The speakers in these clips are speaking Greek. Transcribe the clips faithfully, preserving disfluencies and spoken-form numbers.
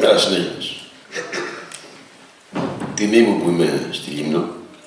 Καλημέρα στις Έλληνες. Τιμή μου που είμαι στη Λίμνο,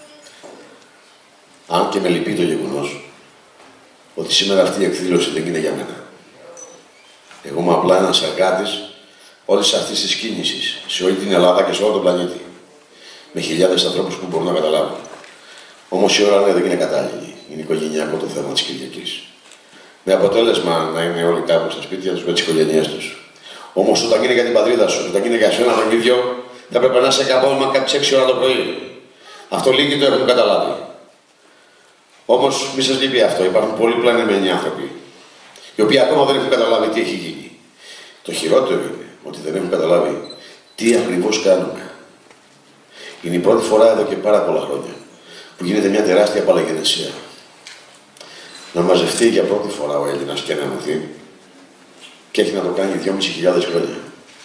αν και με λυπεί το γεγονός ότι σήμερα αυτή η εκδήλωση δεν είναι για μένα. Εγώ είμαι απλά ένας εργάτης όλης αυτής της κίνησης, σε όλη την Ελλάδα και σε όλο τον πλανήτη. Με χιλιάδες ανθρώπους που μπορούν να καταλάβουν. Όμως η ώρα ναι, δεν είναι κατάλληλη. Είναι οικογενειακό το θέμα της Κυριακής. Με αποτέλεσμα να είναι όλοι κάπου στα σπίτια τους με τις οικογένειές τους. Όμως όταν είναι για την πατρίδα σου, όταν είναι για σένα τον ίδιο, θα πρέπει να είσαι κάπου κάποιες έξι ώρα το πρωί. Αυτό λίγοι το έχουν καταλάβει. Όμως μη σας λείπει αυτό. Υπάρχουν πολλοί πλανεμένοι άνθρωποι, οι οποίοι ακόμα δεν έχουν καταλάβει τι έχει γίνει. Το χειρότερο είναι ότι δεν έχουν καταλάβει τι ακριβώς κάνουμε. Είναι η πρώτη φορά εδώ και πάρα πολλά χρόνια που γίνεται μια τεράστια παλαγενεσία. Να μαζευτεί για πρώτη φορά ο Έλληνας και να ενωθεί και έχει να το κάνει δυόμισι χιλιάδες χρόνια.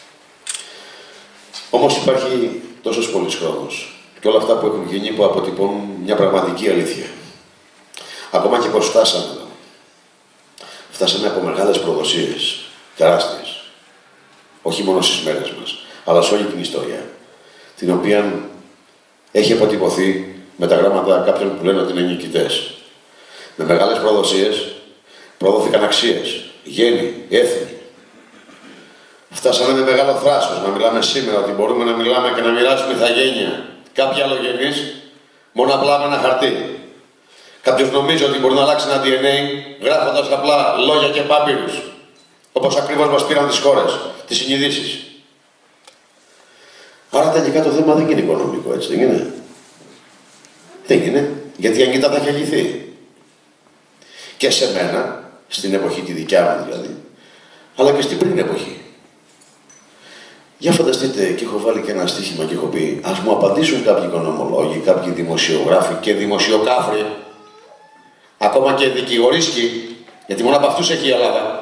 Όμως υπάρχει τόσος πολύς χρόνος και όλα αυτά που έχουν γίνει που αποτυπώνουν μια πραγματική αλήθεια. Ακόμα και πως φτάσαμε εδώ. Φτάσαμε από μεγάλες προδοσίες, τεράστιες. Όχι μόνο στις μέρες μας, αλλά σε όλη την ιστορία. Την οποία έχει αποτυπωθεί με τα γράμματα κάποιων που λένε ότι είναι νικητές. Με μεγάλες προδοσίες προδόθηκαν αξίες, γέννη, έθνη. Φτάσαμε με μεγάλο θράσος να μιλάμε σήμερα ότι μπορούμε να μιλάμε και να μοιράσουμε ηθαγένεια. Κάποιοι αλλογενείς μόνο απλά με ένα χαρτί. Κάποιος νομίζει ότι μπορεί να αλλάξει ένα ντι εν έι γράφοντας απλά λόγια και πάπυρους. Όπως ακριβώς μας πήραν τις χώρες, τις συνειδήσεις. Άρα τελικά το θέμα δεν είναι οικονομικό, έτσι δεν είναι? Δεν είναι, γιατί η Ανίτα θα έχει λυθεί. Και σε μένα, στην εποχή τη δικιά μου δηλαδή, αλλά και στην πριν εποχή. Για φανταστείτε, και έχω βάλει και ένα στοίχημα και έχω πει, ας μου απαντήσουν κάποιοι οικονομολόγοι, κάποιοι δημοσιογράφοι και δημοσιοκάφροι, ακόμα και δικηγορίσκοι, γιατί μόνο από αυτούς έχει η Ελλάδα.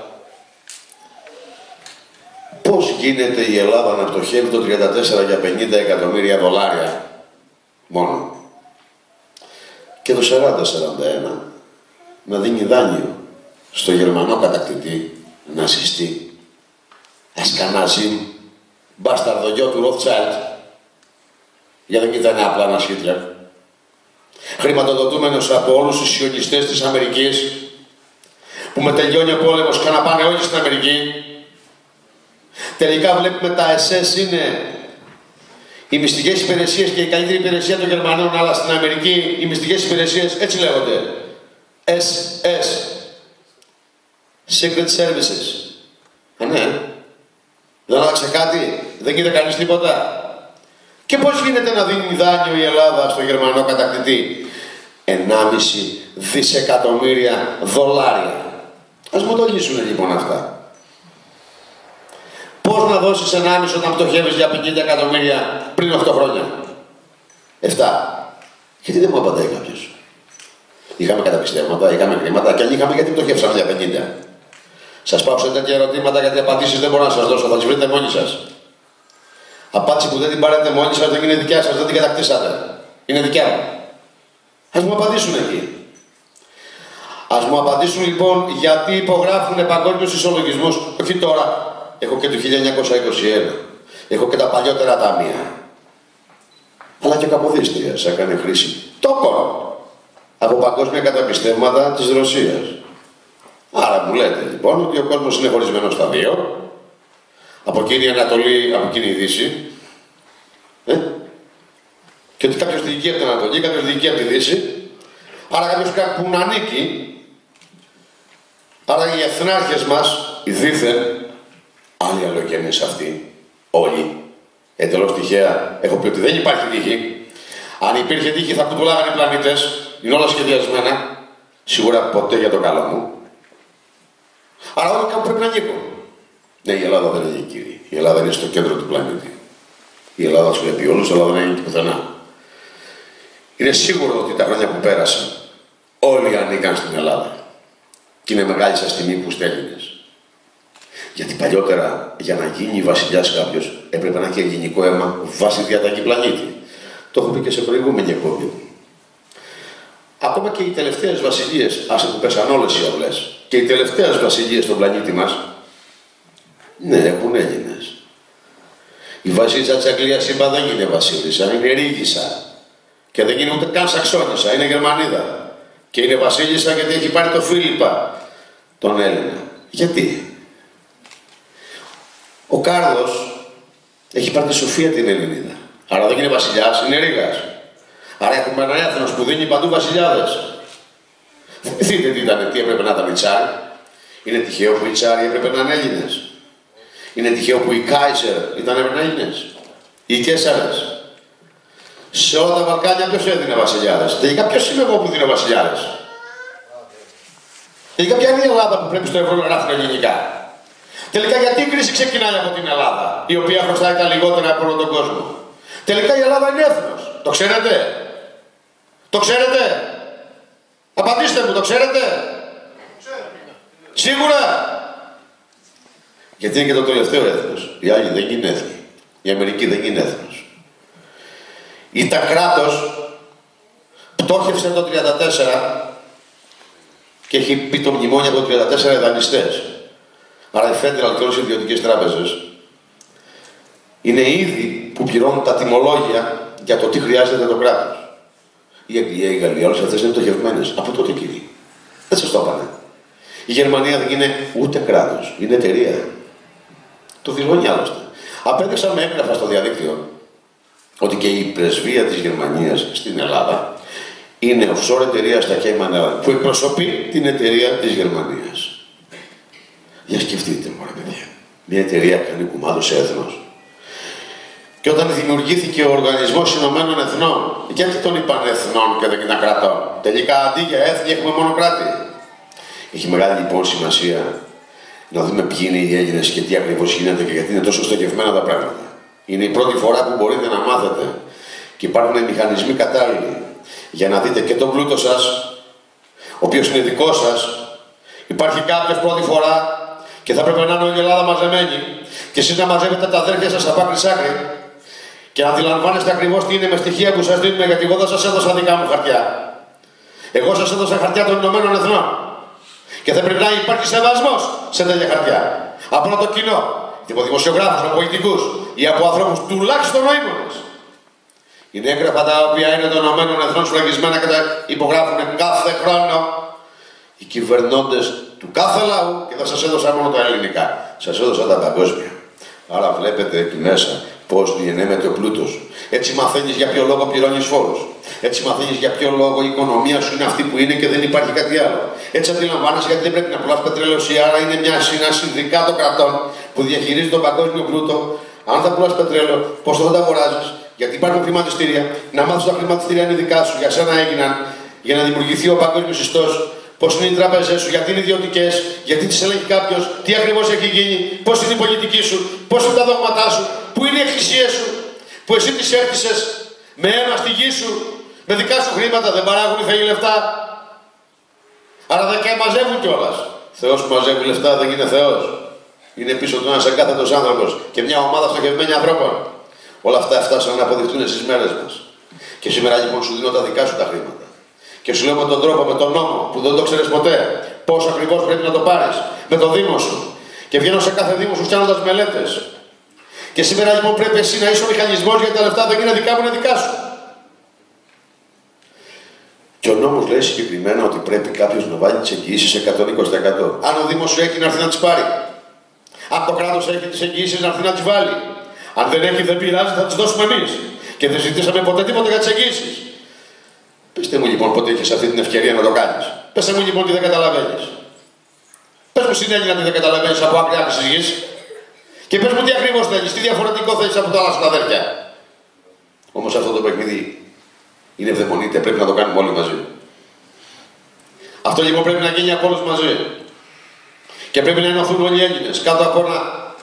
Πώς γίνεται η Ελλάδα να πτωχεύει το τριάντα τέσσερα για πενήντα εκατομμύρια δολάρια μόνο και το σαράντα σαράντα ένα να δίνει δάνειο στο Γερμανό κατακτητή, ναζιστή, Ασκανάζιμ, μπάσταρδο γιο του Ροθσάιλντ, για δεν ήταν απλά ένας Χίτλερ, χρηματοδοτούμενος από όλους τους σιωνιστές της Αμερικής, που με τελειώνει ο πόλεμος και να πάνε όλοι στην Αμερική. Τελικά βλέπουμε τα ες ες είναι οι μυστικές υπηρεσίες και η καλύτερη υπηρεσία των Γερμανών, αλλά στην Αμερική οι μυστικές υπηρεσίες έτσι λέγονται. ες ες. Secret Services. Α, ναι. Δεν άλλαξε κάτι. Δεν είδε κανείς τίποτα. Και πώς γίνεται να δίνει δάνειο η Ελλάδα στο Γερμανό κατακτητή? ενάμιση δισεκατομμύρια δολάρια. Ας μου το λύσουν λοιπόν αυτά. Πώς να δώσεις ενάμιση όταν πτωχεύεις για πενήντα εκατομμύρια πριν οκτώ χρόνια? εφτά. Γιατί δεν μου απαντάει κάποιος? Είχαμε καταπιστεύματα, είχαμε χρήματα και αν είχαμε, γιατί πτωχεύσαμε για πενήντα. Σας πάω σε τέτοια ερωτήματα γιατί απαντήσεις δεν μπορώ να σας δώσω, θα τις βρείτε μόνοι σας. Απάντηση που δεν την πάρετε μόνοι σας δεν είναι δικιά σας, δεν την κατακτήσατε. Είναι δικιά μου. Ας μου απαντήσουν εκεί. Ας μου απαντήσουν λοιπόν γιατί υπογράφουν παγκόσμιους ισολογισμούς, όχι τώρα. Έχω και το χίλια εννιακόσια είκοσι ένα. Έχω και τα παλιότερα ταμεία. Αλλά και Καποδίστριας έκανε χρήση τόκων από παγκόσμια καταπιστεύματα της Ρωσίας. Άρα μου λέτε λοιπόν ότι ο κόσμος είναι χωρισμένος στα δύο. Από εκείνη η Ανατολή, από εκείνη η Δύση. Ε? Και ότι κάποιος διοικεί από την Ανατολή, κάποιος διοικεί από τη Δύση. Άρα κάποιος που να ανήκει. Άρα οι εθνάρχες μας, οι δίθεν, άλλοι αλλογενείς αυτοί, όλοι. Εντελώς τυχαία, έχω πει ότι δεν υπάρχει τύχη. Αν υπήρχε τύχη θα κουτουλάγανε οι πλανήτες. Είναι όλα σχεδιασμένα. Σίγουρα ποτέ για το καλό μου. Αλλά όλοι κάπου πρέπει να ανήκουν. Ναι, η Ελλάδα δεν είναι κύριε. Η Ελλάδα είναι στο κέντρο του πλανήτη. Η Ελλάδα τους βλέπει όλους, αλλά δεν ανήκει πουθενά. Είναι σίγουρο ότι τα χρόνια που πέρασαν όλοι ανήκαν στην Ελλάδα. Και είναι μεγάλη σας τιμή που είστε Έλληνες. Γιατί παλιότερα για να γίνει βασιλιάς κάποιος έπρεπε να έχει ελληνικό αίμα βάσει διαταγή πλανήτη. Το έχω πει και σε προηγούμενη εκπομπή. Ακόμα και οι τελευταίες βασιλείες, άσε που πέσαν όλες οι αυλές, και οι τελευταίες βασιλείες στον πλανήτη μας, ναι, έχουν Έλληνες. Η βασίλισσα της Αγγλίας, είπα, δεν είναι βασίλισσα, είναι ρίγισσα. Και δεν είναι ούτε καν Σαξόνισσα, είναι Γερμανίδα. Και είναι βασίλισσα γιατί έχει πάρει το Φίλιππα, τον Έλληνα. Γιατί? Ο Κάρλος έχει πάρει τη Σοφία την Ελληνίδα. Άρα δεν είναι βασιλιάς, είναι ρίγας. Άρα έχουμε ένα έθνος που δίνει παντού βασιλιάδες. Θυμηθείτε τι ήταν, τι έπρεπε να ήταν οι Τσάροι. Είναι τυχαίο που οι Τσάροι έπρεπε να είναι Έλληνες. Είναι τυχαίο που οι Κάιζερ ήταν Έλληνες. Οι Κέσσαρες. Σε όλα τα Βαλκάνια ποιος έδινε βασιλιάδες? Τελικά ποιος είμαι εγώ που δίνω βασιλιάδες? Τελικά ποια είναι η Ελλάδα που πρέπει στο ευρώ να γράφουν ελληνικά? Τελικά γιατί η κρίση ξεκινάει από την Ελλάδα, η οποία χρωστάει τα λιγότερα από όλο τον κόσμο? Τελικά η Ελλάδα είναι έθνος. Το ξέρετε? Το ξέρετε? Απαντήστε μου, το ξέρετε? Σίγουρα? Γιατί είναι και το τελευταίο έθνος. Οι άλλοι δεν είναι έθνοι. Η Αμερική δεν είναι έθνος. Ήταν κράτος, πτώχευσε το τριάντα τέσσερα και έχει πει το μνημόνιο από το τριάντα τέσσερα οι δανειστές. Άρα οι Federal και όλες οι ιδιωτικές τράπεζες είναι ήδη που πληρώνουν τα τιμολόγια για το τι χρειάζεται το κράτος. Η Αγγλία, η Γαλλία, όλες αυτές είναι πτωχευμένες. Από τότε, κύριε. Δεν σας το έπανε. Η Γερμανία δεν είναι ούτε κράτος, είναι εταιρεία. Το δηλώνει άλλωστε. Απέδειξα με έγγραφα στο διαδίκτυο ότι και η πρεσβεία της Γερμανίας στην Ελλάδα είναι offshore εταιρεία στα Cayman Islands που εκπροσωπεί την εταιρεία της Γερμανίας. Για σκεφτείτε, μωρέ παιδιά. Μια εταιρεία κάνει κουμάντο σε έθνος. Και όταν δημιουργήθηκε ο Οργανισμός Ηνωμένων Εθνών, γιατί τον είπαν εθνών και δεν είναι κρατών? Τελικά αντί για έθνη έχουμε μόνο κράτη. Έχει μεγάλη λοιπόν σημασία να δούμε ποιοι είναι οι Έλληνες και τι ακριβώς γίνεται και γιατί είναι τόσο στοχευμένα τα πράγματα. Είναι η πρώτη φορά που μπορείτε να μάθετε και υπάρχουν μηχανισμοί κατάλληλοι για να δείτε και τον πλούτο σας, ο οποίος είναι δικό σας. Υπάρχει κάποιος πρώτη φορά και θα πρέπει να είναι όλη η Ελλάδα μαζεμένη και εσείς να μαζεύετε τα αδέρφια σας από άκρη σ' άκρη και να αντιλαμβάνεστε ακριβώς τι είναι με στοιχεία που σας δίνουμε, γιατί εγώ δεν σας έδωσα δικά μου χαρτιά. Εγώ σας έδωσα χαρτιά των Ηνωμένων Εθνών. Και θα πρέπει να υπάρχει σεβασμός σε τέτοια χαρτιά. Από το κοινό, από δημοσιογράφους, από πολιτικούς ή από ανθρώπους τουλάχιστον νοήμονες. Είναι έγγραφα τα οποία είναι των Ηνωμένων Εθνών σφραγισμένα και τα υπογράφουν κάθε χρόνο οι κυβερνώντες του κάθε λαού και δεν σας έδωσα μόνο τα ελληνικά. Σας έδωσα τα παγκόσμια. Άρα βλέπετε εκεί μέσα πώς διενέμεται ο πλούτος. Έτσι μαθαίνεις για ποιο λόγο πληρώνεις φόρους. Έτσι μαθαίνεις για ποιο λόγο η οικονομία σου είναι αυτή που είναι και δεν υπάρχει κάτι άλλο. Έτσι αντιλαμβάνεσαι γιατί δεν πρέπει να πουλάς πετρέλαιο ή άρα είναι μια, ένα συνδικάτο κρατών που διαχειρίζει τον παγκόσμιο πλούτο. Αν θα πουλάς πετρέλαιο, πώς θα τα αγοράζεις? Γιατί υπάρχουν χρηματιστήρια. Να μάθεις τα χρηματιστήρια είναι δικά σου, για σένα έγιναν, για να δημιουργηθεί ο παγκόσμιος ιστός. Πώς είναι οι τράπεζες σου, γιατί είναι ιδιωτικές, γιατί τις ελέγχει κάποιος, τι ακριβώς έχει γίνει, πώς είναι η πολιτική σου, πώς είναι τα δόγματά σου, πού είναι οι εκκλησίες σου, που εσύ τις έκτισες με αίμα στη γη σου, με δικά σου χρήματα, δεν παράγουν οι θεοί λεφτά. Άρα δεν και μαζεύουν κιόλας. Θεός που μαζεύει λεφτά δεν είναι Θεός. Είναι πίσω του ένας εγκάθετος άνθρωπος και μια ομάδα στοχευμένη ανθρώπων. Όλα αυτά φτάσαν να αποδειχτούν στις μέρες μας. Και σήμερα λοιπόν σου δίνω τα δικά σου τα χρήματα. Και σου λέω με τον τρόπο, με τον νόμο, που δεν το ξέρεις ποτέ, πώς ακριβώς πρέπει να το πάρεις, με το Δήμο σου. Και βγαίνω σε κάθε Δήμο σου κάνοντας μελέτες. Και σήμερα λοιπόν πρέπει εσύ να είσαι ο μηχανισμός, γιατί τα λεφτά δεν είναι δικά μου, είναι δικά σου. Και ο νόμος λέει συγκεκριμένα ότι πρέπει κάποιος να βάλει τις εγγυήσεις εκατόν είκοσι τοις εκατό. Αν ο Δήμος σου έχει να έρθει να τις πάρει. Αν το κράτος έχει τις εγγυήσεις να έρθει να τις βάλει. Αν δεν έχει, δεν πειράζει, θα τις δώσουμε εμείς. Και δεν ζητήσαμε ποτέ τίποτα για τις εγγυήσεις. Πεςτε μου λοιπόν πότε έχεις αυτή την ευκαιρία να το κάνεις. Πεςτε μου λοιπόν τι δεν καταλαβαίνεις. Πες μου συνέχεια τι δεν καταλαβαίνεις από άκρη άκρη της γης. Και πες μου τι ακριβώς θέλεις, τι διαφορετικό θέλεις από τα άλλα στα αδέρφια. Όμως αυτό το παιχνίδι είναι ευδαιμονείται, πρέπει να το κάνουμε όλοι μαζί. Αυτό λοιπόν πρέπει να γίνει από όλους μαζί. Και πρέπει να ενωθούν όλοι οι Έλληνες κάτω από ένα.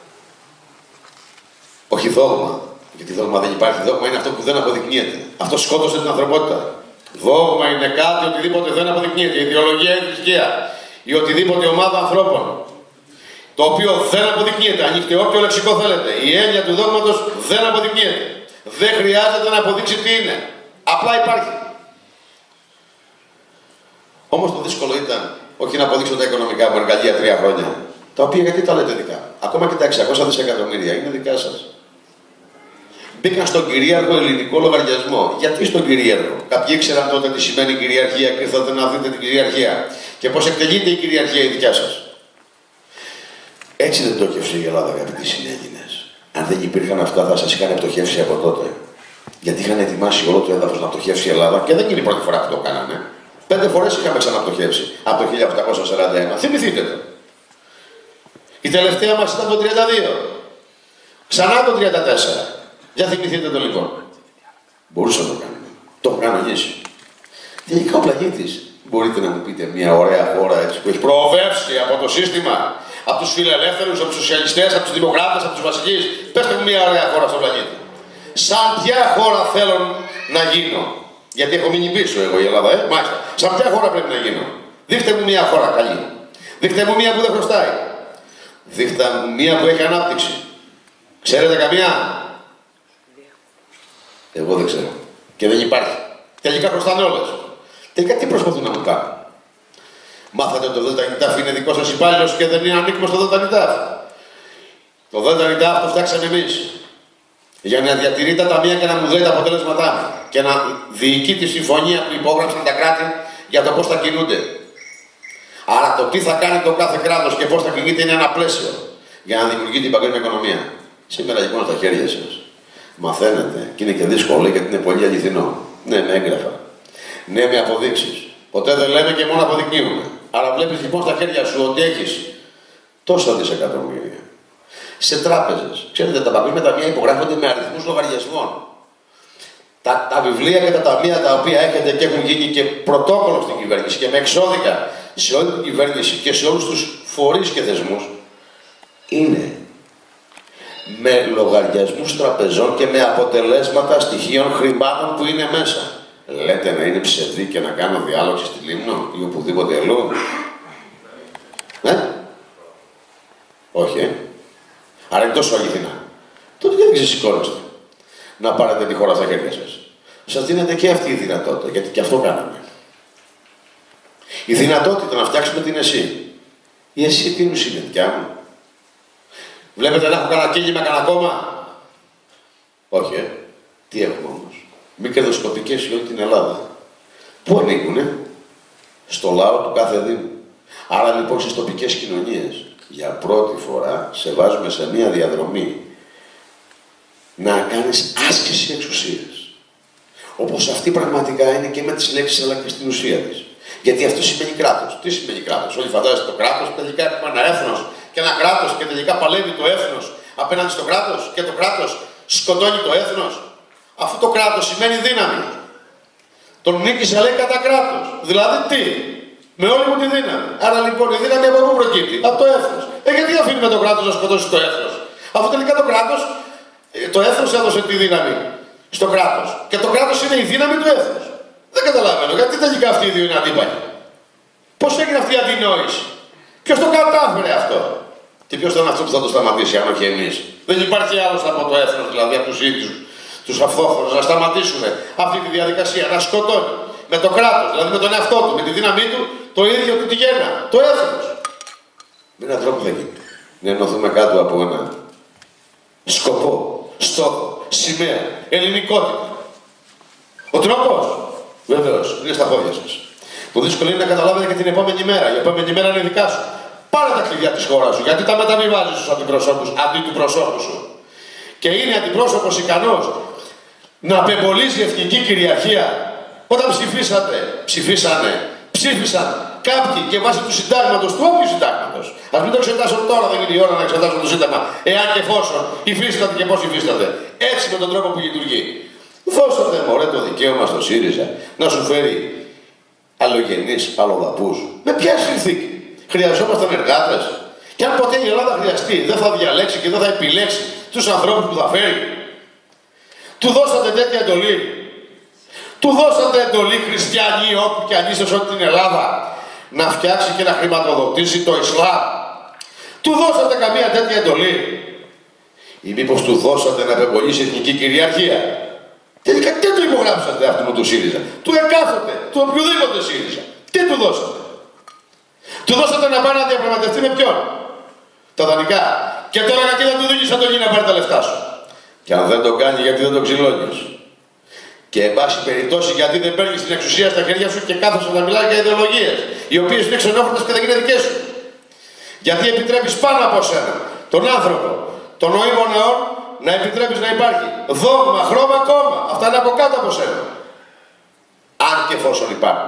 Όχι δόγμα. Γιατί δόγμα δεν υπάρχει. Δόγμα είναι αυτό που δεν αποδεικνύεται. Αυτό σκότωσε την ανθρωπότητα. Δόγμα είναι κάτι οτιδήποτε δεν αποδεικνύεται. Η ιδεολογία, η θρησκεία ή οτιδήποτε ομάδα ανθρώπων. Το οποίο δεν αποδεικνύεται. Ανοίχτε όποιο λεξικό θέλετε. Η έννοια του δόγματος δεν αποδεικνύεται. Δεν χρειάζεται να αποδείξει τι είναι. Απλά υπάρχει. Όμως το δύσκολο ήταν όχι να αποδείξω τα οικονομικά μου εργαλεία τρία χρόνια. Τα οποία γιατί τα λέτε δικά. Ακόμα και τα εξακόσια δισεκατομμύρια είναι δικά σας. Μπήκαν στον κυρίαρχο ελληνικό λογαριασμό. Γιατί στον κυρίαρχο? Κάποιοι ήξεραν τότε τι σημαίνει κυριαρχία και ήρθατε να δείτε την κυριαρχία. Και πώς εκτελείται η κυριαρχία η δικιά σας. Έτσι δεν πτώχευσε η Ελλάδα, αγαπητοί συνέλληνες. Αν δεν υπήρχαν αυτά, θα σας είχαν πτωχεύσει από τότε. Γιατί είχαν ετοιμάσει όλο το έδαφος να πτωχεύσει η Ελλάδα και δεν είναι η πρώτη φορά που το κάνανε. Πέντε φορές είχαμε ξαναπτωχεύσει από το χίλια οκτακόσια σαράντα ένα. Θυμηθείτε το. Η τελευταία μας ήταν το τριάντα δύο. Ξανά το τριάντα τέσσερα. Για θυμηθείτε το λοιπόν. Μπορούσα να το κάνουμε. Το έχω κανονίσει. Τελικά ο πλανήτης, μπορείτε να μου πείτε μια ωραία χώρα έτσι, που έχει προοδεύσει από το σύστημα, από τους φιλελεύθερους, από τους σοσιαλιστές, από τους δημοκράτες, από τους βασικείς. Πέστε μου μια ωραία χώρα στον πλανήτη. Σαν ποια χώρα θέλω να γίνω? Γιατί έχω μείνει πίσω εγώ η Ελλάδα, ε, μάλιστα. Σαν ποια χώρα πρέπει να γίνω? Δείχτε μου μια χώρα καλή. Δείχτε μου μια που δεν χρωστάει. Δείχτε μου μια που έχει ανάπτυξη. Ξέρετε καμία? Εγώ δεν ξέρω. Και δεν υπάρχει. Τελικά χρωστάνε όλες. Τελικά τι προσπαθούν να μου κάνουν? Μάθατε ότι το ΔΝΤ είναι δικό σας υπάλληλος και δεν είναι ανήκουμε στο ΔΝΤ. Το ΔΝΤ το φτιάξαμε εμείς. Για να διατηρεί τα ταμεία και να μου δει τα αποτέλεσματά και να διοικεί τη συμφωνία που υπόγραψαν τα κράτη για το πώς θα κινούνται. Άρα το τι θα κάνει το κάθε κράτος και πώς θα κινείται είναι ένα πλαίσιο για να δημιουργεί την παγκόσμια οικονομία. Σήμερα λοιπόν στα χέρια σας μαθαίνετε και είναι και δύσκολο γιατί είναι πολύ αληθινό. Ναι, με έγγραφα. Ναι, με αποδείξεις. Ποτέ δεν λέμε και μόνο αποδεικνύουμε. Άρα βλέπεις λοιπόν στα χέρια σου ότι έχεις τόσα δισεκατομμύρια σε τράπεζες. Ξέρετε, τα παγκόσμια ταμεία υπογράφονται με αριθμούς λογαριασμών. Τα, τα βιβλία και τα ταμεία τα οποία έχετε και έχουν γίνει και πρωτόκολλο στην κυβέρνηση και με εξώδικα σε όλη την κυβέρνηση και σε όλους τους φορείς και θεσμούς είναι με λογαριασμούς τραπεζών και με αποτελέσματα στοιχείων χρημάτων που είναι μέσα. Λέτε να είναι ψευδή και να κάνω διάλογο στη Λίμνο ή οπουδήποτε αλλού? Ναι. Όχι, ε. Άρα είναι τόσο αληθινά. Τότε γιατί ξεσηκώνεστε να πάρετε τη χώρα στα χέρια σας? Σας δίνεται και αυτή η δυνατότητα, γιατί και αυτό κάναμε. Η δυνατότητα να φτιάξουμε την ΕΣΥ. Η ΕΣΥ τι νους είναι, δικιά μου? Βλέπετε να έχω κανένα κίνημα, κανένα κόμμα? Όχι, ε. Τι έχουμε όμως? Μη κερδοσκοπικές σε όλη την Ελλάδα. Πού ανήκουνε? Στο λαό του κάθε Δήμου. Άρα λοιπόν στις τοπικές κοινωνίες για πρώτη φορά σε βάζουμε σε μία διαδρομή να κάνεις άσκηση εξουσίας. Όπως αυτή πραγματικά είναι και με τις λέξεις αλλά και στην ουσία της. Γιατί αυτό σημαίνει κράτος. Τι σημαίνει κράτος? Όλοι φαντάζεστε το κράτος, τελικά έχουμε ένα έθνος και ένα κράτος και τελικά παλεύει το έθνος απέναντι στο κράτος και το κράτος σκοτώνει το έθνος. Αυτό το κράτος σημαίνει δύναμη. Τον νίκησα λέει κατά κράτος. Δηλαδή τι? Με όλη μου τη δύναμη. Άρα λοιπόν η δύναμη από πού προκύπτει? Από το έθνος. Ε, γιατί αφήνουμε το κράτος να σκοτώσει το έθνος? Αφού τελικά το κράτος, το έθνος έδωσε τη δύναμη στο κράτος. Και το κράτος είναι η δύναμη του έθνους. Δεν καταλαβαίνω γιατί τελικά αυτοί οι δύο είναι αντίπαλοι. Πώς έγινε αυτή η αντινόηση? Ποιος το κατάφερε αυτό? Και ποιος ήταν αυτό που θα το σταματήσει, αν όχι εμείς? Δεν υπάρχει άλλος από το έθνος, δηλαδή από τους ίδιους τους αυτόχθονες, να σταματήσουν αυτή τη διαδικασία, να σκοτώνει με το κράτος, δηλαδή με τον εαυτό του, με τη δύναμή του, το ίδιο του τη γέννα, το έθνος. Με έναν τρόπο δεν γίνεται. Να ενωθούμε κάτω από ένα σκοπό, στόχο, σημαία, ελληνικότητα. Ο τρόπος, βεβαίως, είναι στα πόδια σας. Το δύσκολο είναι να καταλάβετε και την επόμενη μέρα. Η επόμενη μέρα είναι δικά σου. Πάρε τα κλειδιά της χώρας σου, γιατί τα μεταβιβάζεις στους αντιπροσώπους αντί του προσώπου σου. Και είναι αντιπρόσωπος ικανός να απεμπολίζει εθνική κυριαρχία. Όταν ψηφίσατε, ψηφίσανε, ψήφισαν κάποιοι και βάσει του συντάγματος, του όποιου συντάγματος. Ας μην το εξετάσω τώρα, δεν είναι η ώρα να εξετάσω το σύνταγμα, εάν και εφόσον υφίσταται και πώς υφίσταται. Έτσι με τον τρόπο που λειτουργεί. Δώσατε μωρέ το δικαίωμα στο ΣΥΡΙΖΑ να σου φέρει αλλογενείς αλλοδαπούς. Με ποια συνθήκη? Χρειαζόμασταν εργάτες. Και αν ποτέ η Ελλάδα χρειαστεί, δεν θα διαλέξει και δεν θα επιλέξει τους ανθρώπους που θα φέρει. Του δώσατε τέτοια εντολή. Του δώσατε εντολή, χριστιανοί, όπου και αν είστε σε όλη την Ελλάδα, να φτιάξει και να χρηματοδοτήσει το Ισλάμ. Του δώσατε καμία τέτοια εντολή? Ή μήπως του δώσατε να επεμβολήσει εθνική κυριαρχία? Τελικά τι του υπογράψατε αυτού του ΣΥΡΙΖΑ? Του εκάθοτε, του οποιοδήποτε ΣΥΡΙΖΑ. Τι του δώσατε? Του δώσατε να πάει να διαπραγματευτεί με ποιον? Τα δανεικά. Και τώρα γιατί δεν του δίνεις αντογή να πάρει τα λεφτά σου? Και αν δεν το κάνει, γιατί δεν το ξυλώνεις. Και εν πάση περιπτώσει, γιατί δεν παίρνεις την εξουσία στα χέρια σου και κάθεσαι να μιλάς για ιδεολογίες, οι οποίες είναι ξενόφερτες και δεν είναι δικές σου. Γιατί επιτρέπεις πάνω από σένα τον άνθρωπο, τον νοήμων νεών, να επιτρέπεις να υπάρχει δόγμα, χρώμα, κόμμα. Αυτά είναι από κάτω από σένα. Αν και εφόσον υπάρχουν.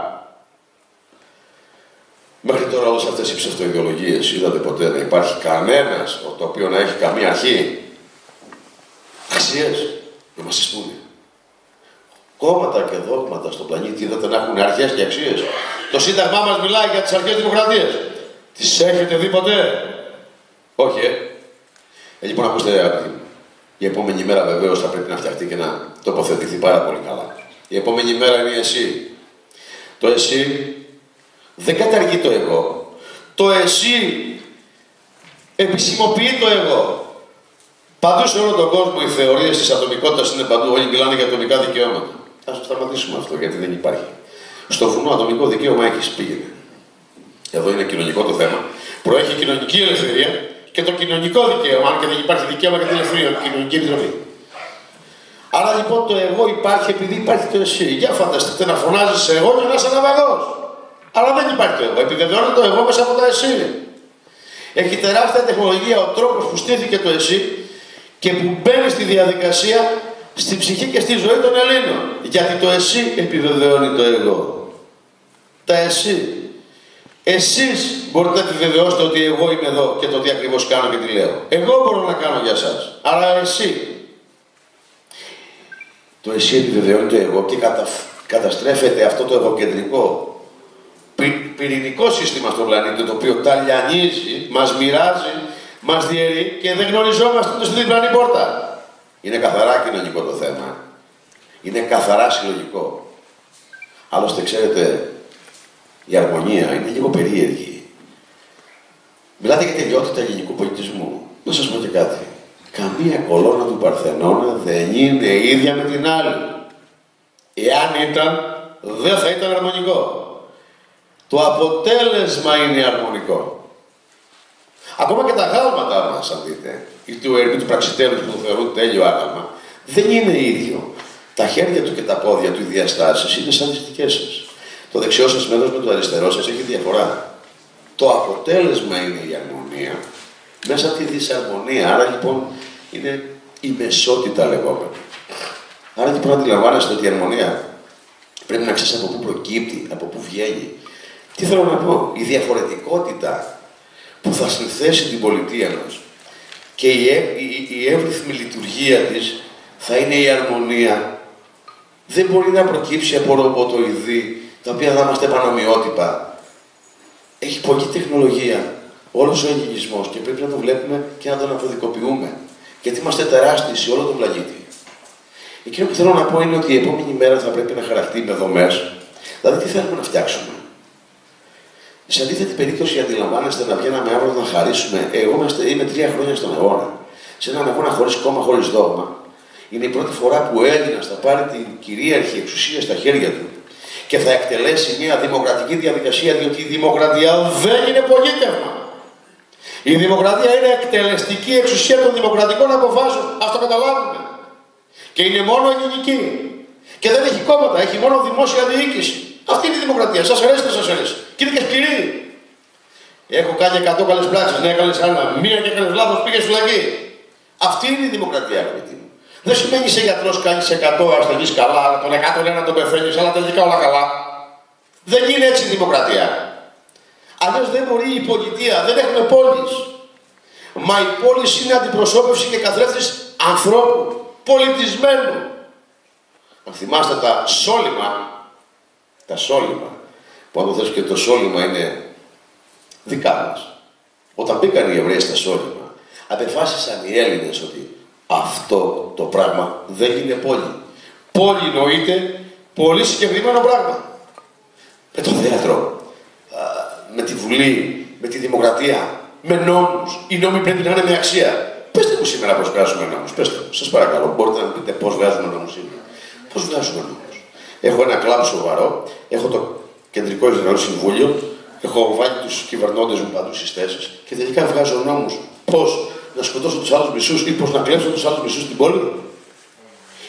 Μέχρι τώρα όλες αυτές οι ψευτοειδεολογίες, είδατε ποτέ να υπάρχει κανένας το οποίο να έχει καμία αρχή? Αξίες, να μας τις πούνε. Κόμματα και δόγματα στον πλανήτη είδατε να έχουν αρχές και αξίες? Το Σύνταγμά μας μιλάει για τις αρχές δημοκρατίας. Τις έχετε δει ποτέ? Όχι, ε. ε λοιπόν, ακούστε, αγαπητοί μου. Η επόμενη μέρα βεβαίως θα πρέπει να φτιαχτεί και να τοποθετηθεί πάρα πολύ καλά. Η επόμενη μέρα είναι εσύ. Το εσύ δεν καταργεί το εγώ. Το εσύ επισημοποιεί το εγώ. Παντού σε όλο τον κόσμο οι θεωρίες της ατομικότητας είναι παντού. Όλοι μιλάνε για ατομικά δικαιώματα. Ας το σταματήσουμε αυτό, γιατί δεν υπάρχει. Στο βουνό ατομικό δικαίωμα έχεις, πήγαινε. Εδώ είναι κοινωνικό το θέμα. Προέχει η κοινωνική ελευθερία και το κοινωνικό δικαίωμα, αν και δεν υπάρχει δικαίωμα για την ελευθερία, την κοινωνική επιτροπή. Άρα λοιπόν το εγώ υπάρχει επειδή υπάρχει το εσύ. Για φανταστείτε να φωνάζεις σε εγώ και να είσαι ναυαγός. Αλλά δεν υπάρχει το εγώ. Επιβεβαιώνει το εγώ μέσα από τα εσύ. Έχει τεράστια τεχνολογία ο τρόπος που στήθηκε το εσύ και που μπαίνει στη διαδικασία, στη ψυχή και στη ζωή των Ελλήνων. Γιατί το εσύ επιβεβαιώνει το εγώ. Τα εσύ. Εσείς μπορείτε να επιβεβαιώσετε ότι εγώ είμαι εδώ και το τι ακριβώς κάνω και τι λέω. Εγώ μπορώ να κάνω για σας. Αλλά εσύ. Το εσύ επιβεβαιώνει το εγώ και κατα... καταστρέφεται αυτό το εγωκεντρικό πυ... πυρηνικό σύστημα στον πλανήτη, το οποίο ταλιανίζει, μας μοιράζει, μας διαιρεί και δεν γνωριζόμαστε ούτε στη διπλανή πόρτα. Είναι καθαρά κοινωνικό το θέμα. Είναι καθαρά συλλογικό. Άλλωστε, ξέρετε, η αρμονία είναι λίγο περίεργη. Μιλάτε για τελειότητα ελληνικού πολιτισμού. Να σας πω και κάτι. Καμία κολόνα του Παρθενώνα δεν είναι ίδια με την άλλη. Εάν ήταν, δεν θα ήταν αρμονικό. Το αποτέλεσμα είναι αρμονικό. Ακόμα και τα γάλματα μας, αν δείτε, ή του ερμή του πραξιτέλους που το θεωρούν τέλειο άγαλμα, δεν είναι ίδιο. Τα χέρια του και τα πόδια του, οι διαστάσεις, είναι σαν τις δικές σας. Το δεξιό σας μέρος με το αριστερό σας έχει διαφορά. Το αποτέλεσμα είναι η αρμονία μέσα από τη δυσαρμονία. Άρα λοιπόν είναι η μεσότητα λεγόμενη. Άρα λοιπόν αντιλαμβάνεστε ότι η αρμονία πρέπει να ξέρεις από πού προκύπτει, από πού βγαίνει. Τι θέλω να πω, η διαφορετικότητα που θα συνθέσει την πολιτεία μας και η, η, η εύρυθμη λειτουργία της θα είναι η αρμονία. Δεν μπορεί να προκύψει από ρομποτοειδή τα οποία θα είμαστε πανομοιότυπα. Έχει πολλή τεχνολογία όλος ο ελληνισμός και πρέπει να το βλέπουμε και να τον αποδικοποιούμε. Γιατί είμαστε τεράστιοι σε όλο τον πλανήτη. Εκείνο που θέλω να πω είναι ότι η επόμενη μέρα θα πρέπει να χαρακτεί με δομές. Δηλαδή, τι θέλουμε να φτιάξουμε. Σε αντίθετη περίπτωση, αντιλαμβάνεστε να βγαίναμε αύριο να χαρίσουμε. Εγώ είμαι τρία χρόνια στον αγώνα. Σε έναν αγώνα χωρίς κόμμα, χωρίς δόγμα. Είναι η πρώτη φορά που ο Έλληνας θα πάρει την κυρίαρχη εξουσία στα χέρια του και θα εκτελέσει μια δημοκρατική διαδικασία, διότι η δημοκρατία δεν είναι πολίτευμα. Η δημοκρατία είναι εκτελεστική εξουσία των δημοκρατικών αποφάσεων. Ας το καταλάβουμε. Και είναι μόνο ελληνική. Και δεν έχει κόμματα, έχει μόνο δημόσια διοίκηση. Αυτή είναι η δημοκρατία. Σας αρέσει, δεν σας αρέσει. Και είναι και σκληρή. Έχω κάνει εκατό καλές πράξεις, ναι, έκανες άλλα. Μία και έκανες λάθος, πήγες φυλακή. Αυτή είναι η δημοκρατία, αγαπητοί μου. Δεν σημαίνει σε γιατρός κάνεις εκατό ασθενείς καλά, αλλά τον εκατόν ένα τον πεθαίνεις, αλλά τελικά όλα καλά. Δεν είναι έτσι η δημοκρατία. Αλλιώς δεν μπορεί η πολιτεία, δεν έχουμε πόλεις. Μα η πόλη είναι αντιπροσώπευση και καθρέφτης ανθρώπου, πολιτισμένου. Αν θυμάστε τα σόλυμα, τα σόλυμα, που αν το θες και το σόλυμα είναι δικά μας. Όταν μπήκαν οι Εβραίοι στα σόλυμα, απεφάσισαν οι Έλληνες ότι αυτό το πράγμα δεν είναι πόλη. Πόλη νοείται πολύ συγκεκριμένο πράγμα. Με το θέατρο, με τη Βουλή, με τη Δημοκρατία, με νόμους. Οι νόμοι πρέπει να είναι με αξία. Πεςτε μου σήμερα πώς βγάζουμε νόμους. Πεςτε μου, σας παρακαλώ. Μπορείτε να μου πείτε πώς βγάζουμε νόμους σήμερα. Πώς βγάζουμε νόμους. Έχω ένα κλαμπ σοβαρό, έχω το Κεντρικό Ισραηλινό Συμβούλιο, έχω βάλει τους κυβερνώντες μου παντού στις θέσεις και τελικά βγάζω νόμους. Πώς να σκοτώσω τους άλλους μισούς ή πώς να κλέψω τους άλλους μισούς στην πόλη.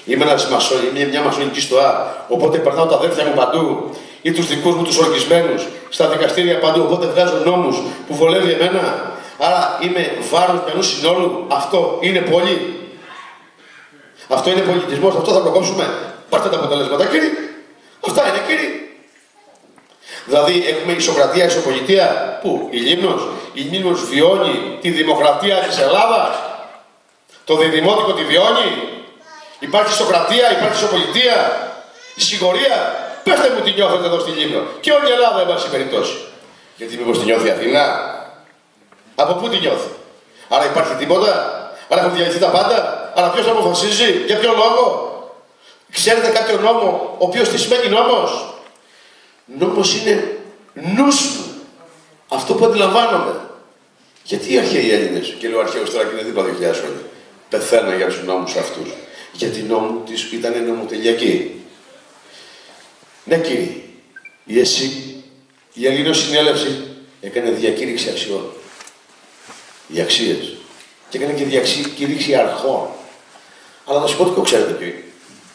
Είμαι ένας μασό, είμαι μια μασονική στοά, οπότε περνάω τα αδέρφια μου παντού ή τους δικούς μου τους οργισμένους στα δικαστήρια παντού, οπότε βγάζω νόμους που βολεύει εμένα. Άρα είμαι βάρος ενός συνόλου. Αυτό είναι πολύ. Αυτό είναι πολιτισμός, αυτό θα προκόψουμε. Πάρτε τα αποτελέσματα, κύριε. Αυτά είναι, κύριε. Δηλαδή έχουμε ισοκρατία, ισοπολιτεία. Πού, η Λίμνος. Η Λίμνος βιώνει τη δημοκρατία της Ελλάδας. Το διδημότικο τη βιώνει. Υπάρχει ισοκρατία, υπάρχει ισοπολιτεία. Η σιγορία. Πέστε μου τι νιώθετε εδώ στη Λίμνο. Και όλη η Ελλάδα, εν πάση περιπτώσει. Γιατί μήπως τη νιώθει η Αθήνα. Από πού τη νιώθει. Άρα υπάρχει τίποτα. Άρα έχουν διαλυθεί τα πάντα. Άρα ποιος αποφασίζει. Για ποιο λόγο. Ξέρετε κάποιο νόμο, ο οποίος τι σημαίνει νόμος. Νόμος είναι νους μου. Αυτό που αντιλαμβάνομαι. Γιατί οι αρχαίοι Έλληνες, και λέω αρχαίους τώρα και είναι δίπλα δύο χιλιάδες χρόνια, πεθαίναν για τους νόμους αυτούς. Γιατί οι νόμοι της ήταν νομοτελειακοί. Ναι, κύριε, η ΕΣΥ, η Ελληνοσυνέλευση, έκανε διακήρυξη αξιών. Οι αξίες. Και έκανε και διακήρυξη αρχών. Αλλά να σου πω τι ξέρετε ποιο είναι.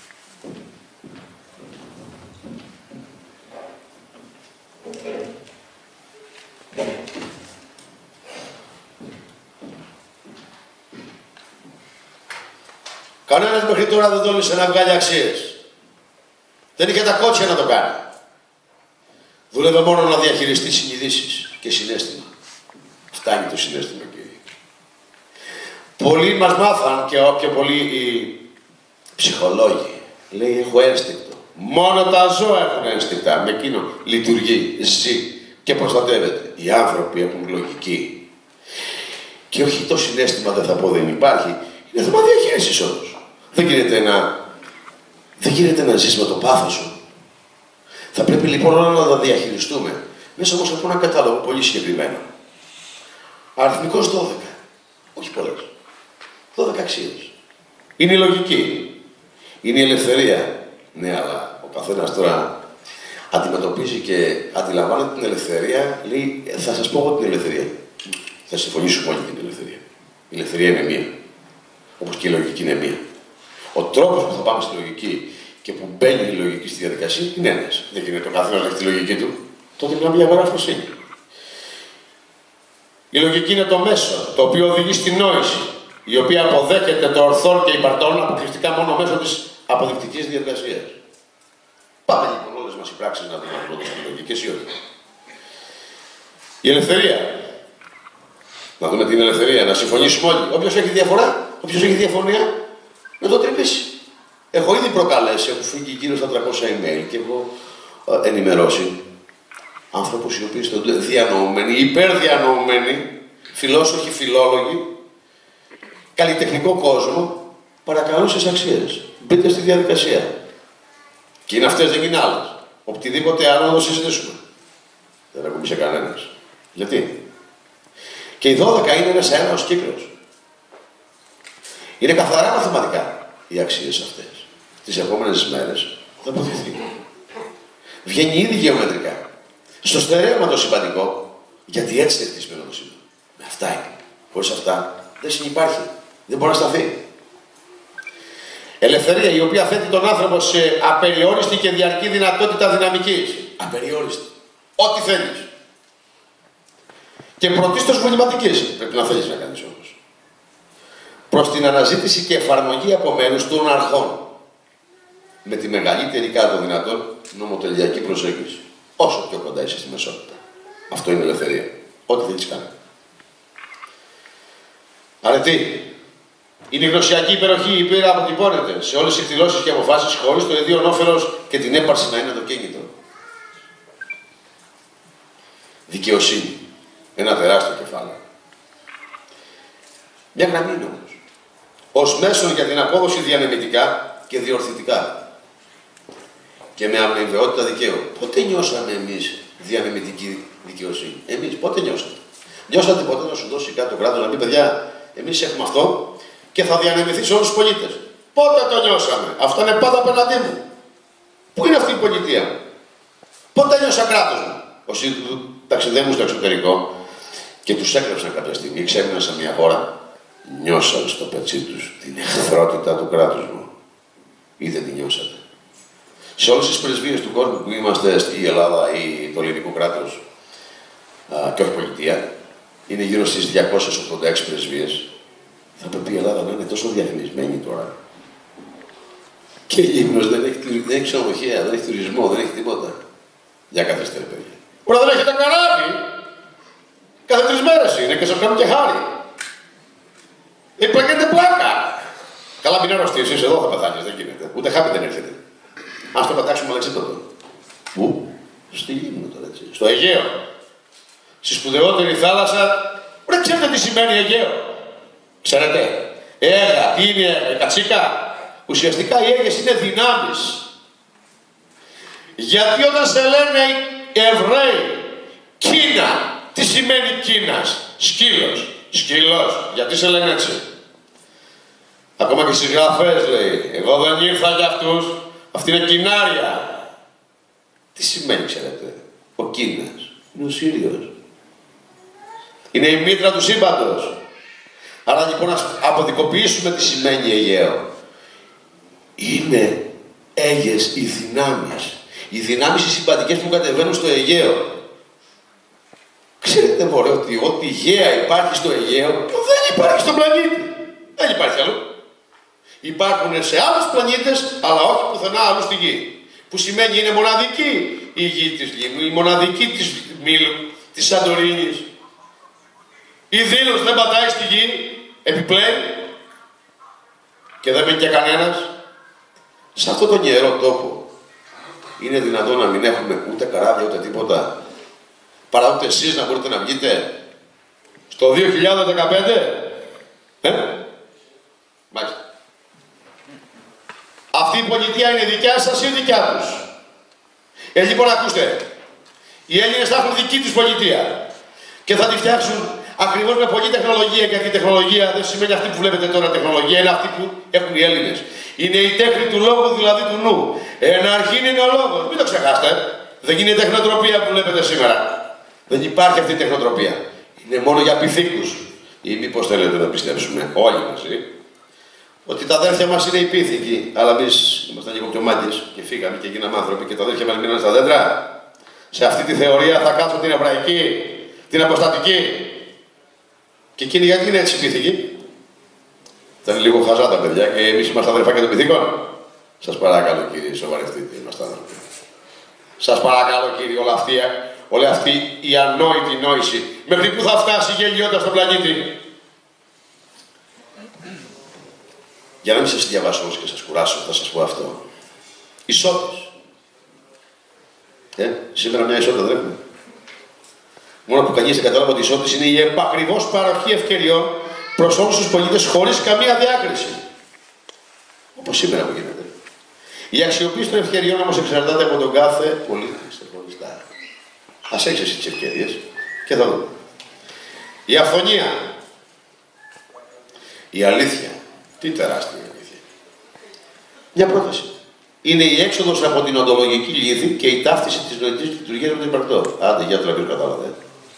Κανένας μέχρι τώρα δεν τόλμησε να βγάλει αξίες. Δεν είχε τα κότσια να το κάνει. Δούλευε μόνο να διαχειριστεί συνειδήσεις και συναίσθημα. Φτάνει το συναίσθημα, κύριε. Πολλοί μας μάθαν και πιο πολλοί οι ψυχολόγοι. Λέει, έχω ένστικτο. Μόνο τα ζώα έχουν ένστικτα. Με εκείνο λειτουργεί, ζει και προστατεύεται. Οι άνθρωποι έχουν λογική. Και όχι το συναίσθημα, δεν θα πω δεν υπάρχει. Είναι θέμα διαχείρισης όμως. Δεν γίνεται να, δεν γίνεται να ζεις με το πάθος σου. Θα πρέπει λοιπόν όλα να τα διαχειριστούμε. Μέσα όμως από ένα κατάλογο πολύ συγκεκριμένο. Αριθμικός δώδεκα. Όχι πολλές. δώδεκα αξίες. Είναι η λογική. Είναι η ελευθερία. Ναι, αλλά ο καθένας τώρα αντιμετωπίζει και αντιλαμβάνεται την ελευθερία. Λέει, θα σας πω εγώ την ελευθερία. Θα συμφωνήσουμε όλοι για την ελευθερία. Η ελευθερία είναι μία. Όπως και η λογική είναι μία. Ο τρόπος που θα πάμε στη λογική και που μπαίνει η λογική στη διαδικασία είναι ένας. Δεν γίνεται ο καθένας να έχει τη λογική του. Τότε μιλάμε για αγοράφροσύνη. Η λογική είναι το μέσο, το οποίο οδηγεί στην νόηση, η οποία αποδέχεται το ορθόν και υπαρτών αποκλειστικά μόνο μέσω της αποδεικτικής διαδικασίας. Πάμε λοιπόν όλες μας οι πράξεις να δούμε πρώτα στη λογική, εσύ όχι. Η ελευθερία. Να δούμε την ελευθερία, να συμφωνήσουμε όλοι. Όποιος έχει διαφορά, όποιος έχει διαφωνία, να το τρυπήσει. Έχω ήδη προκαλέσει, έχω φύγει γύρω στα τριακόσια email και έχω ε, ενημερώσει άνθρωπους οι οποίοι είστε διανοούμενοι, υπερδιανοούμενοι, φιλόσοφοι, φιλόλογοι, καλλιτεχνικό κόσμο, παρακαλώ στις αξίες. Μπείτε στη διαδικασία. Και είναι αυτές, δεν είναι άλλες. Οτιδήποτε άλλο να το συζητήσουμε. Δεν ακούμε σε κανένας. Γιατί. Και οι δώδεκα είναι ένας αέναος κύκλος. Είναι καθαρά μαθηματικά οι αξίες αυτές. Τις επόμενες μέρες θα αποδειχθεί. Βγαίνει ήδη γεωμετρικά. Στο στερέωμα το συμπαντικό, γιατί έτσι είναι χτισμένο το σύμπαν. Με αυτά είναι. Χωρίς αυτά δεν συνυπάρχει. Δεν μπορεί να σταθεί. Ελευθερία η οποία θέτει τον άνθρωπο σε απεριόριστη και διαρκή δυνατότητα δυναμικής. Απεριόριστη. Ό,τι θέλεις. Και πρωτίστως βουληματικής. Πρέπει να θέλεις να κάνεις όμως. Προς την αναζήτηση και εφαρμογή από μέρους των αρχών. Με τη μεγαλύτερη κάτω δυνατόν νομοτελειακή προσέγγιση. Όσο πιο κοντά είσαι στη μεσότητα. Αυτό είναι ελευθερία. Ό,τι θέλεις κάνει. Αρετή. Είναι η γνωσιακή υπεροχή η οποία αποτυπώνεται σε όλες τις εκδηλώσεις και αποφάσεις χωρίς το ιδίον όφελος και την έπαρση να είναι το κίνητρο. Δικαιοσύνη. Ένα τεράστιο κεφάλαιο. Μια γραμμή είναι όμως. Ως μέσον για την απόδοση διανεμητικά και διορθητικά. Και με αμοιβαιότητα δικαίου. Πότε νιώσαμε εμείς διανεμητική δικαιοσύνη. Εμείς πότε νιώσαμε. Νιώσατε ποτέ να σου δώσει κάτι το κράτος να πει παιδιά, εμείς έχουμε αυτό και θα διανεμηθεί σε όλους τους πολίτες. Πότε το νιώσαμε. Αυτό είναι πάντα απέναντί μου. Πού είναι αυτή η πολιτεία. Πότε νιώσα κράτος μου. Όσοι ταξιδεύουν στο εξωτερικό και τους έκλεψαν κάποια στιγμή, ξέμειναν σε μια χώρα, νιώσαν στο πετσί τους την εχθρότητα του κράτους μου. ή δεν τη νιώσατε? Σε όλες τις πρεσβείες του κόσμου που είμαστε στη Ελλάδα ή το ελληνικό κράτος και όχι πολιτεία, είναι γύρω στις διακόσιες ογδόντα έξι πρεσβείες. Θα πρέπει η Ελλάδα να είναι τόσο διαχειρισμένη τώρα. Και η Λίμνος δεν έχει, δεν έχει ξενοδοχεία, δεν έχει τουρισμό, δεν έχει τίποτα. Για καθίστε, ρε παιδιά. Μπορεί να δεν έχετε καράβι. Κάθε τρεις μέρες είναι και σας κάνουν και χάρη. Ε, πλακέτε πλάκα. Καλά, μην αρρωστείς, είσαι εδώ θα πεθάνεις, δεν γίνεται. Ούτε χάπι δεν έρχεται. Ας το πετάξουμε αλεξίπτωτο. Πού? Στη Λίμνο τώρα, έτσι. Στο Αιγαίο. Στη σπουδαιότερη θάλασσα. Δεν ξέρετε τι σημαίνει Αιγαίο. Ξέρετε. Έγα, τι είναι έγα, η κατσίκα. Ουσιαστικά οι έγες είναι δυνάμεις. Γιατί όταν σε λένε Εβραίοι, Κίνα, τι σημαίνει Κίνας? Σκύλος. Σκύλος. Γιατί σε λένε έτσι? Ακόμα και στις γραφές λέει, εγώ δεν ήρθα για αυτούς, αυτή είναι κοινάρια. Τι σημαίνει, ξέρετε? Ο Κίνας είναι ο Σύριος. Είναι η μήτρα του σύμπαντος. Άρα λοιπόν να αποδικοποιήσουμε τι σημαίνει Αιγαίο. Είναι έγες οι δυνάμεις. Οι δυνάμεις οι συμπαντικές που κατεβαίνουν στο Αιγαίο. Ξέρετε μωρέ ότι ό,τι γαία υπάρχει στο Αιγαίο δεν υπάρχει στον πλανήτη. Δεν υπάρχει αλλού. Υπάρχουν σε άλλους πλανήτες, αλλά όχι πουθενά αλλού στη γη. Που σημαίνει είναι μοναδική η γη της Λίμνου, η μοναδική της Μήλου, της Σαντορίνης. Η Δήλος δεν πατάει στη γη, επιπλέον, και δεν μένει και κανένας. Σε αυτόν τον ιερό τόπο είναι δυνατόν να μην έχουμε ούτε καράβια ούτε τίποτα, παρά ούτε εσείς να μπορείτε να βγείτε στο δύο χιλιάδες δεκαπέντε. Ε? Μάλιστα. Αυτή η πολιτεία είναι δικιά σας ή δικιά τους? Ε, λοιπόν, ακούστε. Οι Έλληνες θα έχουν δική τους πολιτεία και θα τη φτιάξουν ακριβώς με πολλή τεχνολογία, γιατί η τεχνολογία δεν σημαίνει αυτή που βλέπετε τώρα τεχνολογία, είναι αυτή που έχουν οι Έλληνες. Είναι η τέχνη του λόγου, δηλαδή του νου. Εν αρχήν είναι ο λόγος. Μην το ξεχάσετε. Δεν είναι η τεχνοτροπία που βλέπετε σήμερα. Δεν υπάρχει αυτή η τεχνοτροπία. Είναι μόνο για πυθίκους. Ή μήπως θέλετε να πιστέψουμε όλοι μαζί ότι τα αδέρφια μας είναι οι πύθικοι, αλλά εμείς ήμασταν λίγο πιο μάγκες και φύγαμε και γίναμε άνθρωποι και τα αδέρφια μας μείναν στα δέντρα. Σε αυτή τη θεωρία θα κάτσω την εβραϊκή, την αποστατική. Και εκείνοι γιατί είναι έτσι πύθικοι? Ήταν λίγο χαζά τα παιδιά και εμείς είμαστε αδερφάκια των πυθικών. Σας παρακαλώ κύριε, σοβαρευτείτε, είμαστε άνθρωποι. Σας παρακαλώ κύριε, όλα αυτή, όλη αυτή η ανόητη νόηση, μέχρι που θα φτάσει η γελιότητα στον πλανήτη? Για να μην σας διαβάσω όμως και σας κουράσω, θα σας πω αυτό. Ισότες. Ε, σήμερα μια ισότητα δεν έχουμε. Μόνο που κανείς δεν κατάλαβε ότι οι ισότητες είναι η επακριβώς παροχή ευκαιριών προς όλους τους πολίτες χωρίς καμία διάκριση. Όπως σήμερα που γίνεται. Η αξιοποίηση των ευκαιριών όμως εξαρτάται από τον κάθε πολίτη ξεχωριστά. Ας έχεις εσύ τις ευκαιρίες και θα δούμε. Η αυθονία. Η αλήθεια. Τι τεράστια αλήθεια. Μια πρόταση. Είναι η έξοδος από την οντολογική λύθη και η ταύτιση της νοητής λειτουργίας με το υπαρκτό. Άντε, για τώρα ποιος κατάλαβε.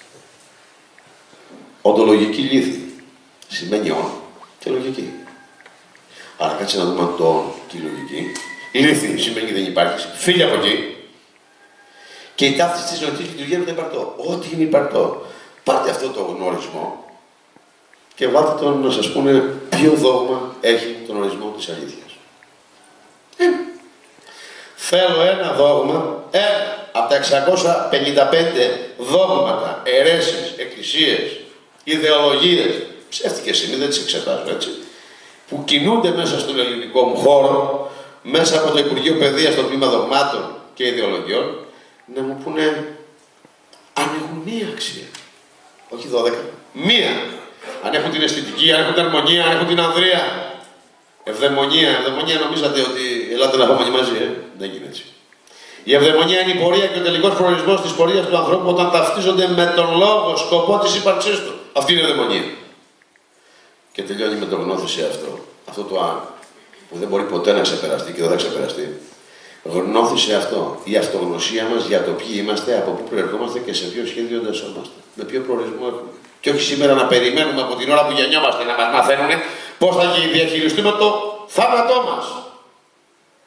Οντολογική λύθη σημαίνει όν και λογική. Άρα κάτσε να δούμε το όν και η λογική. Η λύθη σημαίνει δεν υπάρχει. Φύγε από εκεί. Και η ταύτιση της νοητής λειτουργίας με το υπαρκτό. Ό,τι είναι υπαρκτό. Πάρτε αυτό το γνώρισμό και βάλτε τον να σας πούνε ποιο δόγμα έχει τον ορισμό της αλήθειας. Ε. Θέλω ένα δόγμα, ένα από τα εξακόσια πενήντα πέντε δόγματα, αιρέσεις, εκκλησίες, ιδεολογίες, ψεύτικες είναι, δεν τις εξετάζω έτσι, που κινούνται μέσα στον ελληνικό μου χώρο, μέσα από το Υπουργείο Παιδείας, στο τμήμα δογμάτων και ιδεολογιών, να μου πούνε αν έχουν μία αξία. Όχι δώδεκα, μία. Αν έχουν την αισθητική, αν έχουν την αρμονία, αν έχουν την ανδρεία. Ευδαιμονία, ευδαιμονία νομίζατε ότι ελάτε να πάμε μαζί, ε? Δεν γίνεται έτσι. Η ευδαιμονία είναι η πορεία και ο τελικός προορισμός της πορείας του ανθρώπου όταν ταυτίζονται με τον λόγο, σκοπό της ύπαρξής του. Αυτή είναι η ευδαιμονία. Και τελειώνει με το γνώθηση αυτό. Αυτό το αν, που δεν μπορεί ποτέ να ξεπεραστεί και δεν θα ξεπεραστεί. Γνώθησε αυτό. Η αυτογνωσία μας για το ποιοι είμαστε, από πού προερχόμαστε και σε ποιο σχέδιο εντασσόμαστε. Με ποιο προορισμό έχουμε. Και όχι σήμερα να περιμένουμε από την ώρα που γεννιόμαστε να μας μαθαίνουν πώς θα διαχειριστούμε το θάνατό μας.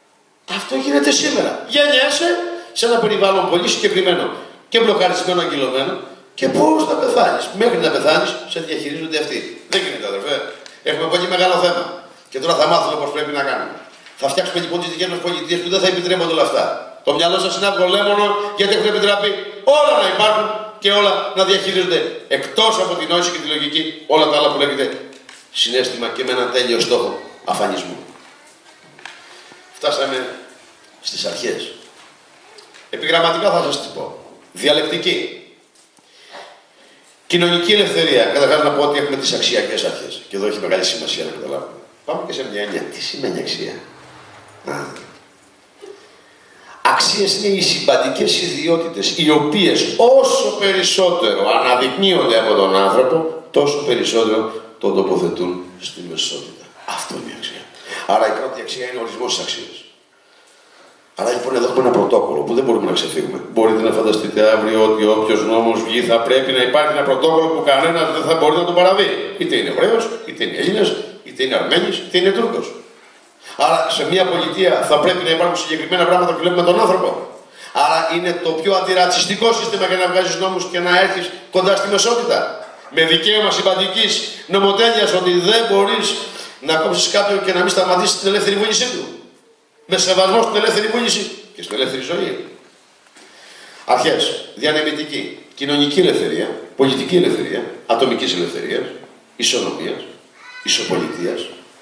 Αυτό γίνεται σήμερα. Γεννιέσαι σε ένα περιβάλλον πολύ συγκεκριμένο και μπλοκαρισμένο, αγκυλωμένο και πώς θα πεθάνεις. Μέχρι να πεθάνεις, σε διαχειρίζονται αυτοί. Δεν γίνεται, αδερφέ. Έχουμε πολύ μεγάλο θέμα. Και τώρα θα μάθουμε πώς πρέπει να κάνουμε. Θα φτιάξουμε λοιπόν τις δικές μας πολιτείες που δεν θα επιτρέπονται όλα αυτά. Το μυαλό σας είναι αυγολέμονο γιατί έχουν επιτραπεί όλα να υπάρχουν και όλα να διαχειρίζονται εκτός από την νόηση και τη λογική όλα τα άλλα που λέγεται συναίσθημα και με έναν τέλειο στόχο αφανισμού. Φτάσαμε στις αρχές. Επιγραμματικά θα σας τις πω. Διαλεκτική. Κοινωνική ελευθερία. Καταρχάς να πω ότι έχουμε τις αξιακές αρχές. Και εδώ έχει μεγάλη σημασία να καταλάβουμε. Πάμε και σε μια έννοια. Τι σημαίνει αξία? Α. Αξίες είναι οι συμπαντικές ιδιότητες, οι οποίες όσο περισσότερο αναδεικνύονται από τον άνθρωπο, τόσο περισσότερο τον τοποθετούν στη μεσότητα. Αυτό είναι η αξία. Άρα η πρώτη αξία είναι ο ορισμός της αξίας. Άρα λοιπόν εδώ έχουμε ένα πρωτόκολλο που δεν μπορούμε να ξεφύγουμε. Μπορείτε να φανταστείτε αύριο ότι όποιος νόμος βγει θα πρέπει να υπάρχει ένα πρωτόκολλο που κανένας δεν θα μπορεί να τον παραβεί. Είτε είναι Εβραίος, είτε είναι Έλληνας, είτε είναι Αρμένης, είτε είναι Τούρκος. Άρα σε μια πολιτεία θα πρέπει να υπάρχουν συγκεκριμένα πράγματα που βλέπουμε τον άνθρωπο. Άρα είναι το πιο αντιρατσιστικό σύστημα για να βγάζεις νόμους και να έρθεις κοντά στη μεσότητα. Με δικαίωμα συμπαντικής νομοτέλειας ότι δεν μπορείς να κόψεις κάποιον και να μην σταματήσεις την ελεύθερη βούλησή του. Με σεβασμό στην ελεύθερη βούληση και στην ελεύθερη ζωή. Αρχές. Διανεμητική. Κοινωνική ελευθερία. Πολιτική ελευθερία. Ατομικής ελευθερίας. Ισονομίας. Ισοπολιτείας.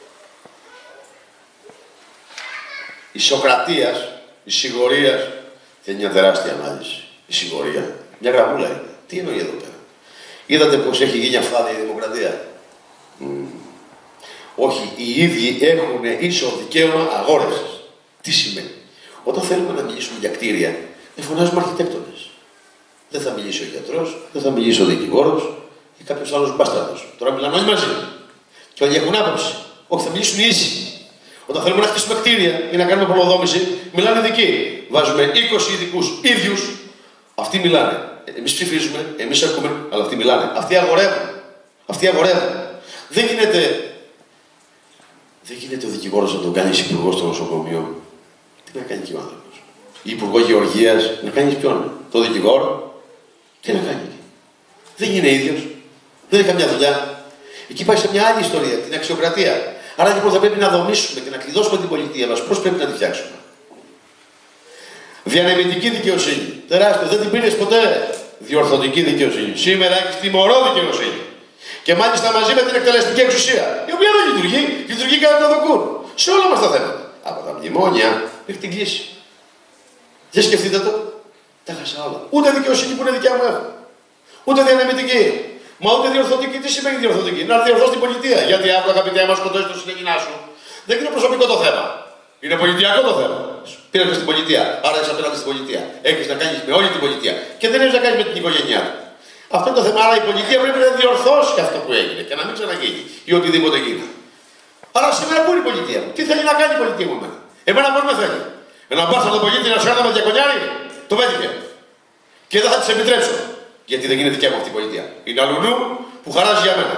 Ισοκρατίας. Ισηγορίας. Και μια τεράστια ανάλυση. Η σιγορία. Μια γραμμούλα είναι. Τι εννοεί εδώ πέρα? Είδατε πως έχει γίνει αφάδια η δημοκρατία? Mm. Όχι, οι ίδιοι έχουν ίσο δικαίωμα αγόρευσης. Τι σημαίνει? Όταν θέλουμε να μιλήσουμε για κτίρια, δεν φωνάζουμε αρχιτέκτονες. Δεν θα μιλήσει ο γιατρός, δεν θα μιλήσει ο δικηγόρος ή κάποιος άλλος μπάσταρδος. Τώρα μιλάμε όλοι μαζί. Και όλοι έχουν άποψη. Όχι, θα μιλήσουν οι ίσοι. Όταν θέλουμε να χτίσουμε κτίρια ή να κάνουμε προλοδόμηση, μιλάνε ειδικοί. Βάζουμε είκοσι ειδικούς ίδιους. Αυτοί μιλάνε. Εμείς ψηφίζουμε, εμείς ακούμε, αλλά αυτοί μιλάνε. Αυτοί αγορεύουν. Αυτοί αγορεύουν. Δεν γίνεται. Δεν γίνεται ο δικηγόρος να τον κάνει υπουργό στο νοσοκομείο. Τι να κάνει και ο άνθρωπος? Ή υπουργό γεωργίας, να κάνει ποιον? Το δικηγόρο. Τι να κάνει? Δεν είναι ίδιος. Δεν έχει καμιά δουλειά. Εκεί πάει σε μια άλλη ιστορία, την αξιοκρατία. Άρα λοιπόν θα πρέπει να δομήσουμε και να κλειδώσουμε την πολιτεία μας. Πώς πρέπει να τη φτιάξουμε? Διανεμητική δικαιοσύνη. Τεράστιο. Δεν την πήρες ποτέ. Διορθωτική δικαιοσύνη. Σήμερα έχεις τιμωρό δικαιοσύνη. Και μάλιστα μαζί με την εκτελεστική εξουσία, η οποία δεν λειτουργεί, λειτουργεί κατά το δοκούν. Σε όλα μας τα θέματα. Από τα μνημόνια μέχρι την κλίση. Για σκεφτείτε το. Τα χάσα όλα. Ούτε δικαιοσύνη που είναι δικιά μου έχω. Ούτε διανεμητική. Μα ούτε διορθωτική. Τι σημαίνει διορθωτική? Να διορθώσει την πολιτεία. Γιατί αύριο, αγαπητέ, άμα σκοτώσει το συνεγγινά σου, δεν είναι προσωπικό το θέμα. Είναι πολιτιακό το θέμα. Πήρατε στην πολιτεία. Άρα είσαι απέναντι στην πολιτεία. Έχει να κάνει με όλη την πολιτεία. Και δεν έχει να κάνει με την οικογένειά του. Αυτό είναι το θέμα. Άρα η πολιτεία πρέπει να διορθώσει αυτό που έγινε και να μην ξαναγίνει ή οτιδήποτε γίνει. Άρα σήμερα πού είναι η πολιτεία μου? Τι θέλει να κάνει η πολιτεία μου εμένα? Εμένα πώς με θέλει? Ένα μπάσταρδο πολίτη να σιώνα με διακονιάρι? Το πέτυχε. Και δεν θα τη επιτρέψω. Γιατί δεν είναι δικιά μου αυτή η πολιτεία. Είναι αλουνού που χαράζει για μένα.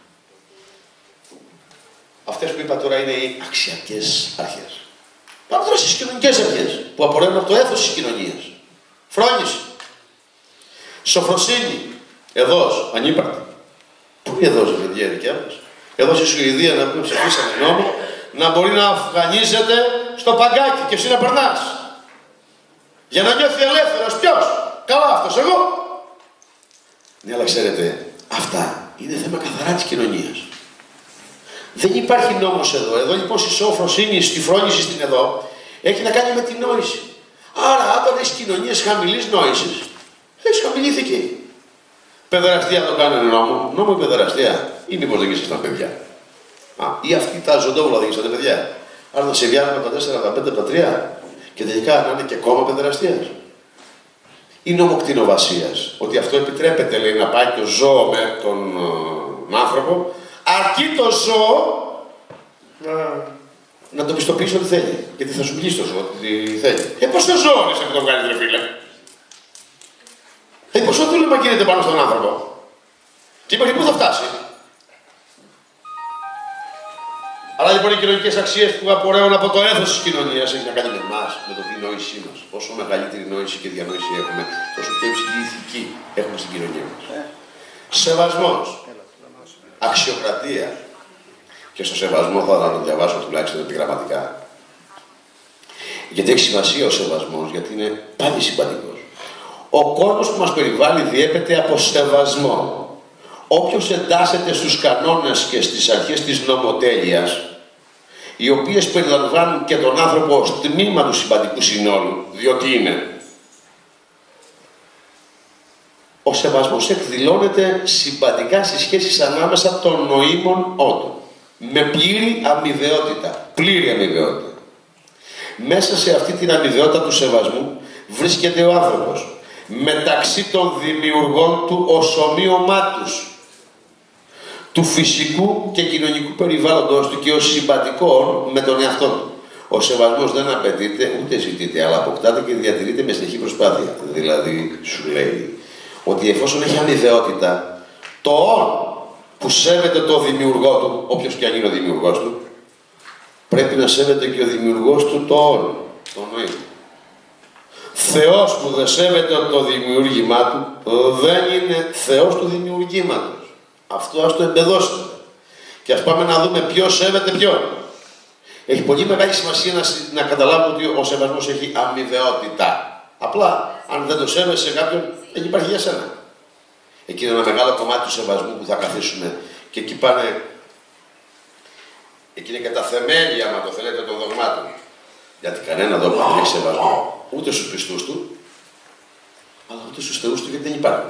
Αυτές που είπα τώρα είναι οι αξιακές αρχές. Πάμε τώρα στις κοινωνικές αρχές που απορρέουν από το έθος της κοινωνίας. Φρόνηση. Σοφροσύνη. Εδώς, ανύπαρκτη. Πού είναι εδώς, παιδιά, δικιά μας? Εδώ στη Σουηδία να πούμε ψηφίσανε νόμο να μπορεί να αφγανίζεται στο παγκάκι και εσύ να περνάς. Για να νιώθει ελεύθερος. Ποιος? Καλά, αυτός, εγώ. Ναι, αλλά ξέρετε, αυτά είναι θέμα καθαρά της κοινωνίας. Δεν υπάρχει νόμος εδώ. Εδώ λοιπόν στη σοφροσύνη, στη φρόνηση στην εδώ, έχει να κάνει με την νόηση. Άρα, όταν έχεις κοινωνίες χαμηλής νόησης, έχεις χαμηλή ηθική. Παιδεραστία το κάνουν νόμο. Νόμο παιδεραστία. Ή μήπως δεν ήσασταν παιδιά? Α, ή αυτοί τα ζωντόβουλα δεν ήσασταν παιδιά? Άρα να σε βιάζουμε τα τέσσερα, τα πέντε, τα τρία και τελικά να είναι και κόμμα παιδεραστίας. Ή νόμο κτηνοβασίας. Ότι αυτό επιτρέπεται, λέει, να πάει το ζώο με τον uh, άνθρωπο, αρκεί το ζώο να, να το πιστοποιήσει ό,τι θέλει. Γιατί θα σου πεις το ζώο ό,τι θέλει. Ε, πώς το ζώο είσαι που το βγάλει, ρε φίλε? Ε, πόσο δούλευμα γίνεται πάνω στον άνθρωπο? Και μέχρι πού θα φτάσει? Άρα λοιπόν οι κοινωνικές αξίες που απορρέουν από το έθος της κοινωνίας έχει να κάνει με εμάς, με το τη νόησή μας. Όσο μεγαλύτερη νόηση και διανόηση έχουμε, τόσο πιο υψηλή ηθική έχουμε στην κοινωνία μας. Σεβασμός, αξιοκρατία. Και στο σεβασμό θα να το διαβάσω τουλάχιστον επιγραμματικά. Γιατί έχει σημασία ο σεβασμός, γιατί είναι πάλι συμπαντικός. Ο κόσμος που μας περιβάλλει διέπεται από σεβασμό. Όποιος εντάσσεται στους κανόνες και στις αρχές της νομοτέλειας, οι οποίες περιλαμβάνουν και τον άνθρωπο ως τμήμα του συμπαντικού συνόλου, διότι είναι. Ο σεβασμός εκδηλώνεται συμπαντικά στις σχέσεις ανάμεσα των νοήμων όντων, με πλήρη αμοιβαιότητα, πλήρη αμοιβαιότητα. Μέσα σε αυτή την αμοιβαιότητα του σεβασμού βρίσκεται ο άνθρωπος, μεταξύ των δημιουργών του ως ομοίωμά τους, του φυσικού και κοινωνικού περιβάλλοντος του και ως συμπαντικών με τον εαυτό του. Ο σεβασμός δεν απαιτείται ούτε ζητείται, αλλά αποκτάται και διατηρείται με συνεχή προσπάθεια. Δηλαδή, σου λέει ότι εφόσον έχει αμοιβαιότητα, το «ον» που σέβεται το δημιουργό του, όποιος και αν είναι ο δημιουργός του, πρέπει να σέβεται και ο δημιουργός του το «ον», το νοήμα. Θεός που δεν σέβεται το δημιούργημά του, δεν είναι Θεός του δημιουργήματος. Αυτό ας το εμπεδώσετε. Και ας πάμε να δούμε ποιος σέβεται ποιον. Έχει πολύ μεγάλη σημασία να, να καταλάβουμε ότι ο σεβασμός έχει αμοιβαιότητα. Απλά, αν δεν το σέβεσαι σε κάποιον, δεν υπάρχει για σένα. Εκεί είναι ένα μεγάλο κομμάτι του σεβασμού που θα καθίσουμε. Και εκεί πάνε. Εκεί είναι και τα θεμέλια, αν το θέλετε, των δογμάτων. Γιατί κανένα δόγμα δεν έχει σεβασμό. Ούτε στους πιστούς του, αλλά ούτε στους θεούς του, γιατί δεν υπάρχουν.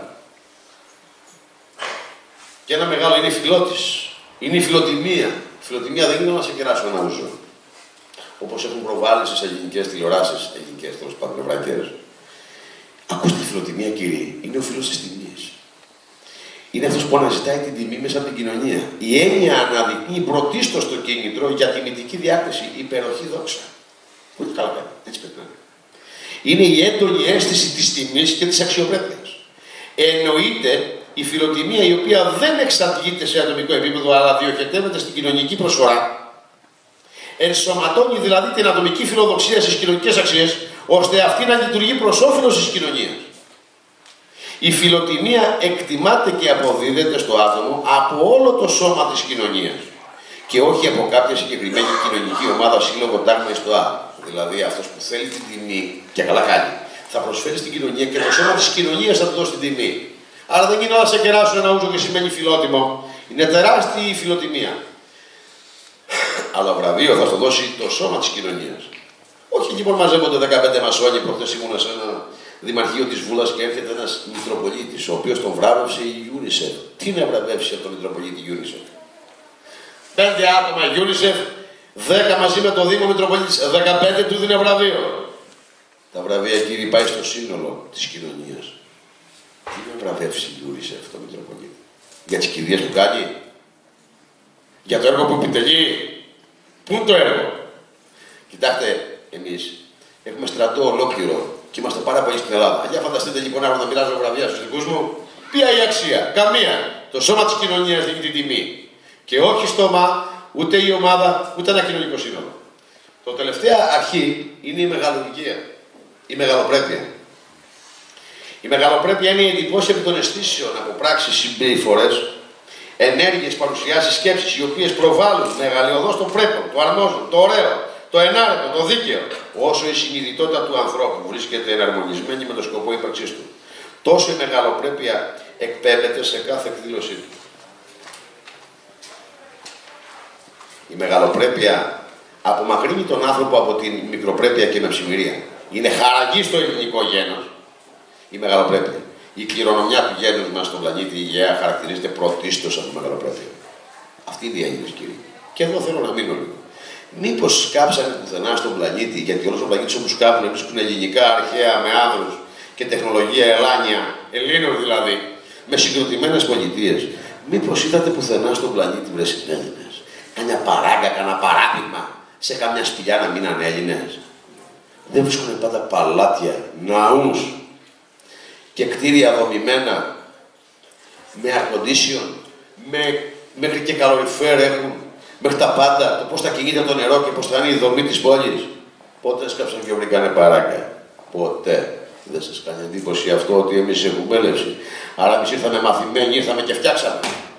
Και ένα μεγάλο είναι η φιλότης. Είναι η φιλοτιμία. Η φιλοτιμία δεν είναι να σε κεράσουν ένα ούζο. Όπως έχουν προβάλει στις ελληνικές τηλεοράσεις, ελληνικές τέλος πάντων, εβραϊκές. Ακούστε τη φιλοτιμία, κύριοι. Είναι ο φίλος της τιμής. Είναι αυτός που αναζητάει την τιμή μέσα από την κοινωνία. Η έννοια αναδεικνύει πρωτίστως το κίνητρο για τιμητική διάκριση, υπεροχή δόξα. Πολύ καλά κάνει. Έτσι πρέπει να είναι. Είναι η έντονη αίσθηση της τιμής και της αξιοπρέπειας. Εννοείται η φιλοτιμία η οποία δεν εξαντλείται σε ατομικό επίπεδο, αλλά διοχετεύεται στην κοινωνική προσφορά. Ενσωματώνει δηλαδή την ατομική φιλοδοξία στις κοινωνικές αξίες, ώστε αυτή να λειτουργεί προς όφελος της κοινωνίας. Η φιλοτιμία εκτιμάται και αποδίδεται στο άτομο από όλο το σώμα της κοινωνίας και όχι από κάποια συγκεκριμένη κοινωνική ομάδα, σύλλογο, τάγμα ή στο άλλο. Δηλαδή αυτός που θέλει την τιμή, και καλά κάνει, θα προσφέρει στην κοινωνία και το σώμα της κοινωνίας θα του δώσει την τιμή. Άρα δεν είναι να σε κεράσουν ένα ούζο και σημαίνει φιλότιμο. Είναι τεράστια η φιλοτιμία. Αλλά βραβείο θα στο δώσει το σώμα της κοινωνίας. Όχι λοιπόν μαζεύονται δεκαπέντε μασόνοι. Προχθές ήμουν σε ένα δημαρχείο της Βούλας και έρχεται ένας Μητροπολίτης, ο οποίος τον βράβευσε η UNICEF. Τι να βραβεύσει από τον Μητροπολίτη UNICEF? Πέντε άτομα UNICEF, δέκα μαζί με το Δήμο Μητροπολίτης, δεκαπέντε του δίνει βραβείο. Τα βραβεία, κύριοι, πάει στο σύνολο της κοινωνίας. Τι να βραβεύσει η UNICEF το Μητροπολίτη? Για τις κηδείες που κάνει? Για το έργο που επιτελεί? Πού είναι το έργο? Κοιτάξτε, εμείς έχουμε στρατό ολόκληρο και είμαστε πάρα πολύ στην Ελλάδα. Για φανταστείτε λοιπόν να μοιράζω βραβεία στους δικούς μου. Ποια η αξία? Καμία. Το σώμα της κοινωνίας δίνει την τιμή. Και όχι στόμα, ούτε η ομάδα, ούτε ένα κοινωνικό σύνολο. Το τελευταία αρχή είναι η μεγαλουργία. Η μεγαλοπρέπεια. Η μεγαλοπρέπεια είναι η εντυπώση επί των αισθήσεων από πράξεις, συμπεριφορές, ενέργειες, παρουσιάσεις, σκέψεις, οι οποίες προβάλλουν μεγαλειωδώς το πρέπον, το αρμόζον, το ωραίο, το ενάρετο, το δίκαιο, όσο η συνειδητότητα του ανθρώπου βρίσκεται εναρμονισμένη με το σκοπό ύπαρξής του. Τόσο η μεγαλοπρέπεια εκπέμπεται σε κάθε εκδήλωσή του. Η μεγαλοπρέπεια απομακρύνει τον άνθρωπο από την μικροπρέπεια και μευσημερία. Είναι χαραγή στο ελληνικό γένος η μεγαλοπρέπεια. Η κληρονομιά του γένους μας στον πλανήτη Υγεία χαρακτηρίζεται πρωτίστως από μεγαλοπρέπεια. Αυτή είναι η Έλληνες, κύριοι. Και εδώ θέλω να μείνω λίγο. Μήπως κάψανε πουθενά στον πλανήτη, γιατί όλος ο πλανήτης όπως κάψανε βρίσκουν ελληνικά αρχαία με άνδρους και τεχνολογία ελάνια, Ελλήνων δηλαδή, με συγκροτημένες πολιτείες. Μήπως είδατε πουθενά στον πλανήτη βρε Έλληνες? Κάμια παράγκα, κάνα παράδειγμα, σε κάμια σπηλιά να μείναν Έλληνες? Δεν βρίσκουν πάντα παλάτια, ναούς και κτίρια δομημένα με air condition, με, μέχρι και καλοριφέρ έχουν, μέχρι τα πάντα, το πώς θα κινείται το νερό και πώς θα είναι η δομή της πόλης. Πότε έσκαψαν και βρήκανε παράκα. Ποτέ. Δεν σας κάνει εντύπωση αυτό ότι εμείς έχουμε έλευση. Άρα εμείς ήρθαμε μαθημένοι, ήρθαμε και φτιάξαμε.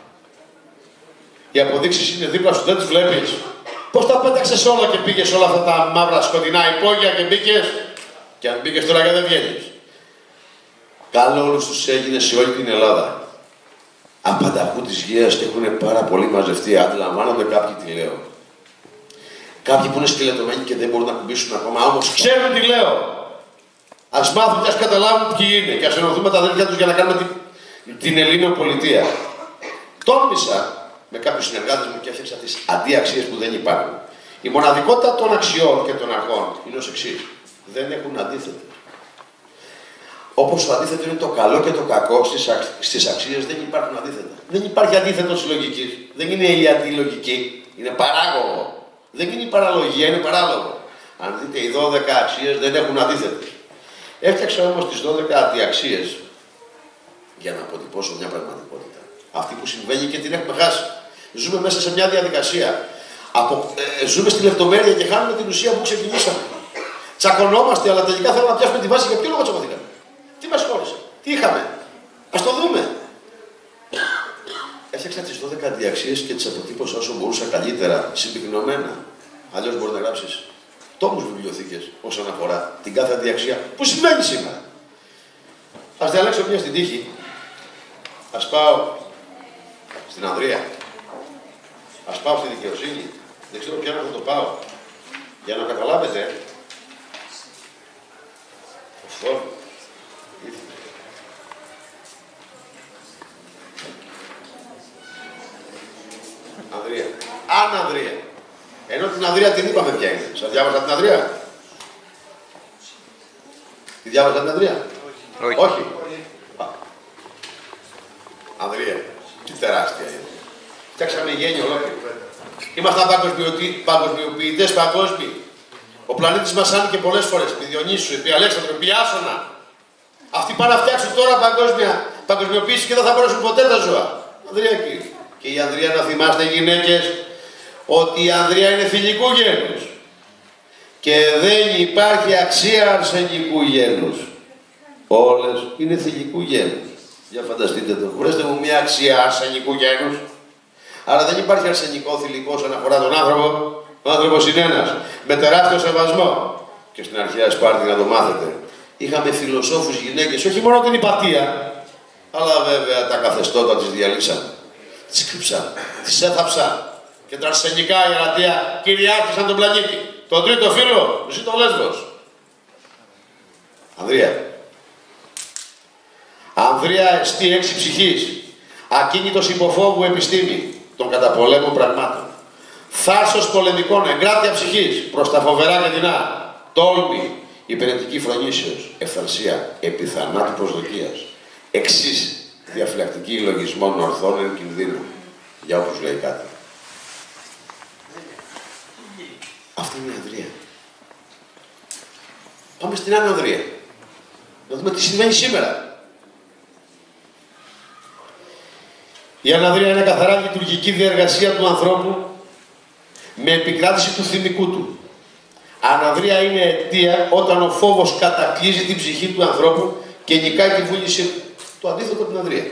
Οι αποδείξεις είναι δίπλα σου, δεν τις βλέπεις. Πώς τα πέταξες όλα και πήγες όλα αυτά τα μαύρα σκοτεινά υπόγεια και μπήκες. Και αν μπήκες τώρα και δεν βγαίνεις. Καλό όλους τους έγινε σε όλη την Ελλάδα. Απανταχού της γείας και έχουν πάρα πολύ μαζευτεί. Αντιλαμβάνονται κάποιοι τι λέω. Κάποιοι που είναι σκελετωμένοι και δεν μπορούν να κουμπίσουν ακόμα, όμως ξέρουν τι λέω. Ας μάθουν και ας καταλάβουν ποιοι είναι και ας ενωθούμε τα αδέρφια τους για να κάνουμε την, την Ελλήνων πολιτεία. Τόλμησα με κάποιους συνεργάτες μου και έφτιαξα τις αντιαξίες που δεν υπάρχουν. Η μοναδικότητα των αξιών και των αρχών είναι ως εξής. Δεν έχουν αντίθετο. Όπως το αντίθετο είναι το καλό και το κακό, στις, αξ... στις αξίες δεν υπάρχουν αντίθετα. Δεν υπάρχει αντίθετο της λογικής. Δεν είναι η αντιλογική. Είναι παράγωγο. Δεν είναι η παραλογία, είναι παράλογο. Αν δείτε, οι δώδεκα αξίες δεν έχουν αντίθετες. Έφτιαξα όμως τις δώδεκα αντιαξίες για να αποτυπώσω μια πραγματικότητα. Αυτή που συμβαίνει και την έχουμε χάσει. Ζούμε μέσα σε μια διαδικασία. Από, ε, ζούμε στη λεπτομέρεια και χάνουμε την ουσία που ξεκινήσαμε. Τσακωνόμαστε, αλλά τελικά θέλουμε να πιάσουμε τη βάση. Για ποιο λόγο τσακωθήκαμε? Τι μας χώρισε? Τι είχαμε? Ας το δούμε. Έφτιαξα τις δώδεκα αντιαξίες και τις αποτύπωσα όσο μπορούσα καλύτερα, συμπυκνωμένα. Αλλιώς μπορεί να γράψεις τόμους βιβλιοθήκες όσον αφορά την κάθε αντιαξία που συμβαίνει σήμερα. Ας διαλέξω μια στην τύχη. Ας πάω στην Ανδρεία. Ας πάω στη δικαιοσύνη. Δεν ξέρω ποια να θα το πάω. Για να καταλάβετε. Αυτό. Ανδρεία. Αν Ανδρεία. Ενώ την Ανδρεία την είπαμε ποια είναι. Σας διάβασα την Ανδρεία? Τη διάβασα την Ανδρεία? Όχι. Όχι. Ανδρεία. Τι τεράστια είναι. Φτιάξαμε γέννη ολόκληρη. Ήμασταν παγκοσμιοποιητές παγκόσμιοι. Ο πλανήτης μας άνοιγε πολλές φορές. Επί Διονύσου, επί Αλέξανδρου, επί Άσονα. Αυτοί πάνε να φτιάξουν τώρα παγκόσμια παγκοσμιοποίηση και δεν θα μπορέσουν ποτέ τα ζώα. Ανδρεία εκεί. Και η Ανδρεία, να θυμάστε γυναίκες, ότι η Ανδρεία είναι θηλυκού γένους. Και δεν υπάρχει αξία αρσενικού γένους. Όλες είναι θηλυκού γένους. Για φανταστείτε το. Βρέστε μου μια αξία αρσενικού γένους. Άρα δεν υπάρχει αρσενικό θηλυκό όσον αφορά τον άνθρωπο. Ο άνθρωπος είναι ένας. Με τεράστιο σεβασμό. Και στην αρχαία Σπάρτη, να το μάθετε, είχαμε φιλοσόφους γυναίκες, όχι μόνο την υπατία, αλλά βέβαια τα καθεστώτα τις διαλύσαν. Τις κρύψαν, τις έθαψαν. Και τα αρσενικά η Γαλατεία κυριάρχησαν τον πλανήτη. Τον τρίτο φίλο, ζει το Λέσβος. Ανδρεία. Ανδρεία εστί έξι ψυχής. Ακίνητος υποφόβου επιστήμη των καταπολέμων πραγμάτων. Θάρσος πολεμικών, εγκράτεια ψυχής προς τα φοβερά και δεινά. Τόλμη, υπηρετική φρονήσεως, ευθαρσία, επιθανάτου προσδοκίας. Εξής, διαφυλακτική λογισμών ορθών εν κινδύνου. Για όποιους λέει κάτι. Αυτή είναι η Ανδρεία. Πάμε στην άλλη Ανδρεία. Να δούμε τι συμβαίνει σήμερα. Η Αναδρεία είναι καθαρά λειτουργική διεργασία του ανθρώπου με επικράτηση του θυμικού του. Αναδρεία είναι αιτία όταν ο φόβος κατακλείζει την ψυχή του ανθρώπου και νικάει τη βούλησή του. Το αντίθετο από την Ανδρεία.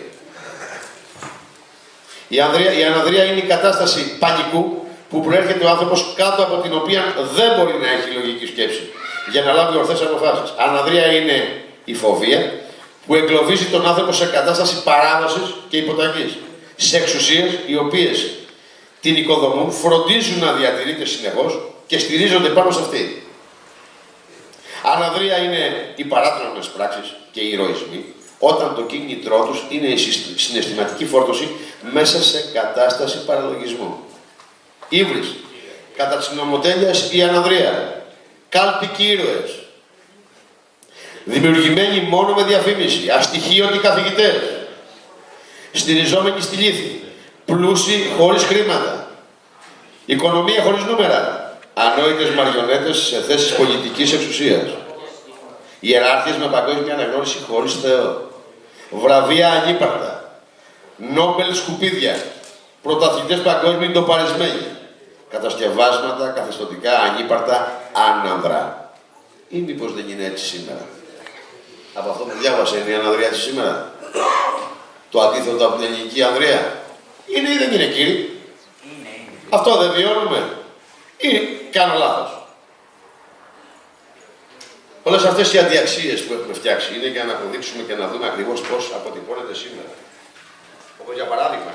Η, Ανδρεία, η Αναδρεία είναι η κατάσταση πανικού που προέρχεται ο άνθρωπος κάτω από την οποία δεν μπορεί να έχει λογική σκέψη για να λάβει ορθές αποφάσεις. Αναδρεία είναι η φοβία που εγκλωβίζει τον άνθρωπο σε κατάσταση παράδοσης και υποταγής. Σε εξουσίες οι οποίες την οικοδομούν, φροντίζουν να διατηρείται συνεχώς και στηρίζονται πάνω σε αυτή. Αναδρεία είναι οι παράτρονες πράξεις και οι ηρωισμοί, όταν το κίνητρό τους είναι η συναισθηματική φόρτωση μέσα σε κατάσταση παραλογισμού. Ύβρις, κατά της νομοτέλειας η Αναδρεία, κάλπικοι ήρωες, δημιουργημένοι μόνο με διαφήμιση, αστοιχείωτοι καθηγητές, στηριζόμενοι στη λύθη, πλούσιοι χωρίς χρήματα, οικονομία χωρίς νούμερα, ανόητες μαριονέτες σε θέσεις πολιτικής εξουσίας, ιεράρχες με παγκόσμια αναγνώριση χωρίς Θεό, βραβεία ανύπαρκτα, νόμπελ σκουπίδια, πρωταθλητές παγκόσμιοι ντοπαρισμένοι, κατασκευάσματα, καθεστωτικά, ανύπαρτα, άνανδρα. Ή μήπως δεν είναι έτσι σήμερα? Από αυτό που διάβασε είναι η Ανδρεία έτσι σήμερα? Το αντίθετο από την ελληνική Ανδρεία? Είναι ή δεν είναι, κύριε? Είναι, είναι. Αυτό δεν βιώνουμε? Ή κάνω λάθος? Όλες αυτές οι αντιαξίες που έχουμε φτιάξει είναι για να αποδείξουμε και να δούμε ακριβώς πώς αποτυπώνεται σήμερα. Όπως για παράδειγμα,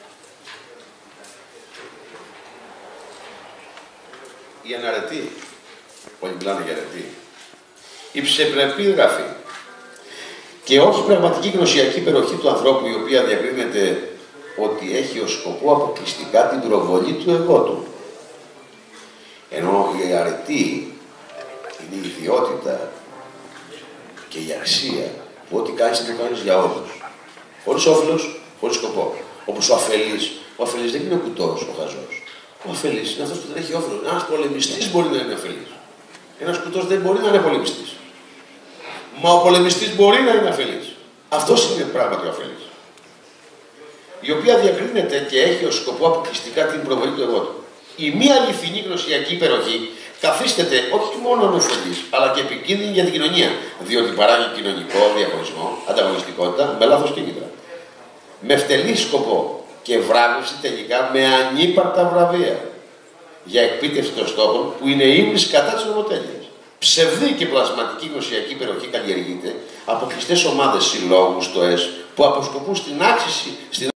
η αναρετή, όλοι μιλάνε για αρετή, η ψευδρεπή γραφή και ως πραγματική γνωσιακή περιοχή του ανθρώπου, η οποία διακρίνεται ότι έχει ως σκοπό αποκλειστικά την προβολή του εγώ του. Ενώ η αρετή είναι η ιδιότητα και η αξία που ό,τι κάνεις να το κάνεις για όλους. Χωρίς όφελος, χωρίς σκοπό. Όπως ο αφελής. Ο αφελής δεν είναι ο κουτός, ο χαζός. Ο αφελής είναι αυτός που δεν έχει όφελος. Ένας πολεμιστής μπορεί να είναι αφελής. Ένας κουτός δεν μπορεί να είναι πολεμιστής. Μα ο πολεμιστής μπορεί να είναι αφελής. Αυτός είναι πράγματι ο αφελής. Η οποία διακρίνεται και έχει ως σκοπό αποκλειστικά την προβολή του εγώ του. Η μία αληθινή γνωσιακή υπεροχή καθίσταται όχι μόνο ανοφελής, αλλά και επικίνδυνη για την κοινωνία. Διότι παράγει κοινωνικό διαχωρισμό, ανταγωνιστικότητα, με λάθος κίνητρα. Με φτελή σκοπό και βράβευση τελικά με ανύπαρτα βραβεία για εκπίτευση των στόχων που είναι ύμνης κατά της νομοτέλειας. Ψευδή και πλασματική γνωσιακή υπεροχή καλλιεργείται από κλειστές ομάδες, συλλόγους, στοές που αποσκοπούν στην άξιση, στην